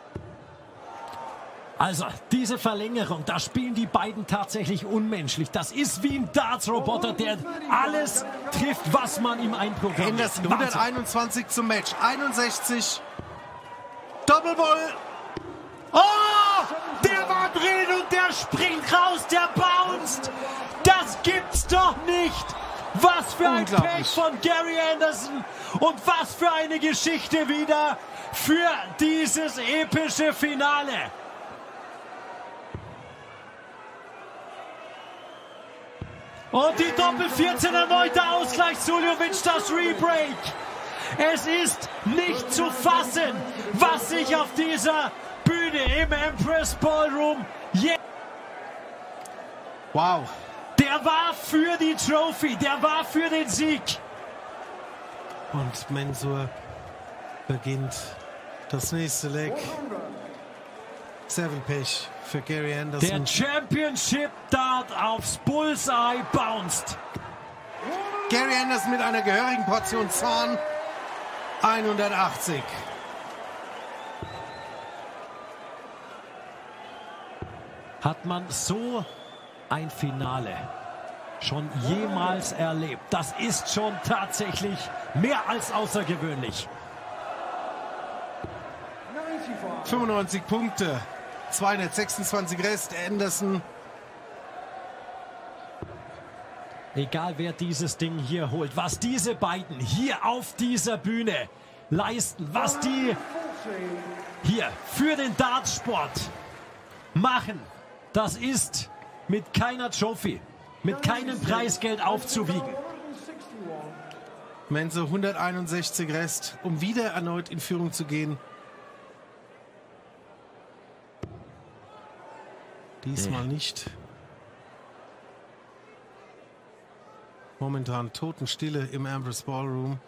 Also, diese Verlängerung, da spielen die beiden tatsächlich unmenschlich. Das ist wie ein Darts-Roboter, der alles trifft, was man ihm einprogrammiert. Anderson, hunderteinundzwanzig zum Match. einundsechzig. Doppelball. Oh, der war drin und der springt raus, der bounced. Das gibt's doch nicht. Was für ein Pech von Gary Anderson und was für eine Geschichte wieder für dieses epische Finale. Und die Doppel vierzehn erneuter Ausgleich, Suljovic das Rebreak. Es ist nicht zu fassen, was sich auf dieser Bühne im Empress Ballroom je... Wow. Der war für die Trophy, der war für den Sieg. Und Mensur beginnt das nächste Leg. Sehr viel Pech für Gary Anderson. Der Championship Dart aufs Bullseye bounced. Gary Anderson mit einer gehörigen Portion Zorn. hundertachtzig. Hat man so ein Finale schon jemals erlebt? Das ist schon tatsächlich mehr als außergewöhnlich. fünfundneunzig Punkte, zweihundertsechsundzwanzig Rest. Anderson. Egal wer dieses Ding hier holt, was diese beiden hier auf dieser Bühne leisten, was die hier für den Dartsport machen, das ist mit keiner Trophy, mit keinem Preisgeld aufzuwiegen. Mensur hunderteinundsechzig Rest, um wieder erneut in Führung zu gehen. Diesmal nicht. Momentan Totenstille im Empress Ballroom.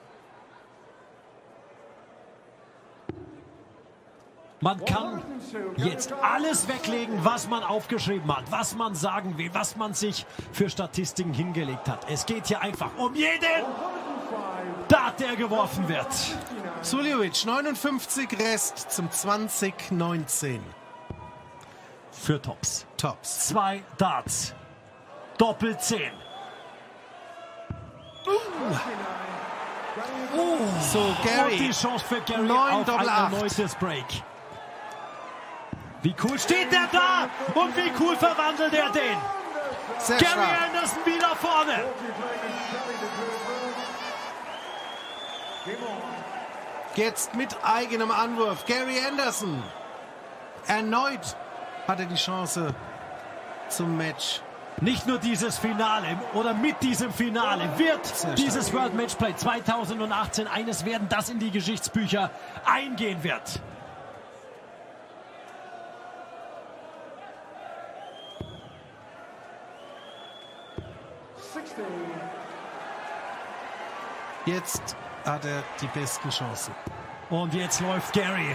Man kann jetzt alles weglegen, was man aufgeschrieben hat, was man sagen will, was man sich für Statistiken hingelegt hat. Es geht hier einfach um jeden Dart, der geworfen wird. Suljovic, neunundfünfzig Rest zum zwanzig neunzehn. Für Tops. Tops. Zwei Darts. Doppel zehn. Oh. So, Gary. Und die Chance für Gary neun auf Doppel ein acht. erneutes Break. Wie cool steht der da und wie cool verwandelt er den. Sehr Gary stark. Anderson wieder vorne. Jetzt mit eigenem Anwurf. Gary Anderson. Erneut hat er die Chance zum Match. Nicht nur dieses Finale oder mit diesem Finale wird dieses World Matchplay zweitausendachtzehn eines werden, das in die Geschichtsbücher eingehen wird. Jetzt hat er die besten Chancen. Und jetzt läuft Gary.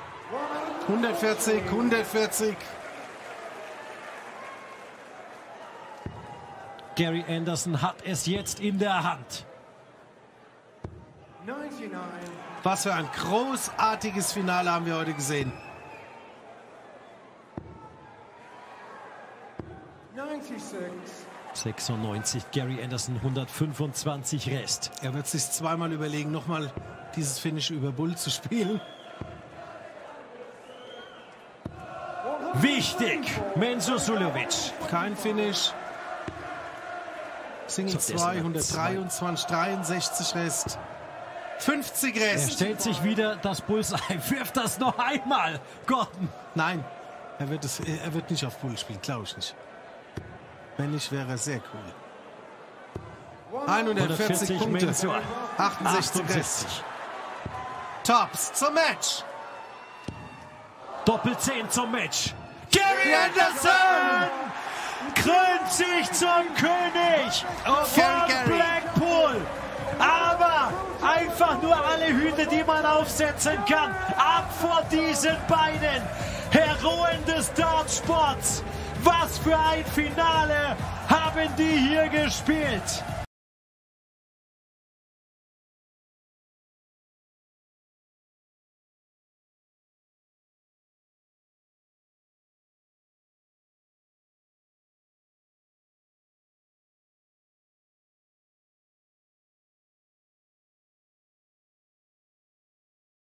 hundertvierzig, hundertvierzig. Gary Anderson hat es jetzt in der Hand. ninety-nine. Was für ein großartiges Finale haben wir heute gesehen. ninety-six. sechsundneunzig, Gary Anderson, hundertfünfundzwanzig Rest. Er wird sich zweimal überlegen, nochmal dieses Finish über Bull zu spielen. Wichtig, Mensur Suljovic. Kein Finish. Single So, zwei, hundertdreiundzwanzig, dreiundsechzig Rest. fünfzig Er Rest. stellt sich wieder das Bullseye, wirft das noch einmal. Gordon. Nein, er wird, es, er wird nicht auf Bull spielen, glaube ich nicht. Wenn nicht, wäre er sehr cool. hundertvierzig Punkte, Mensur. achtundsechzig Rest. achtundsechzig. Tops zum Match. Doppel zehn zum Match. Gary Anderson krönt sich zum König Oh, von Gary, Gary. Blackpool. Aber einfach nur alle Hüte, die man aufsetzen kann. Ab vor diesen beiden Heroen des Dartsports. Was für ein Finale haben die hier gespielt.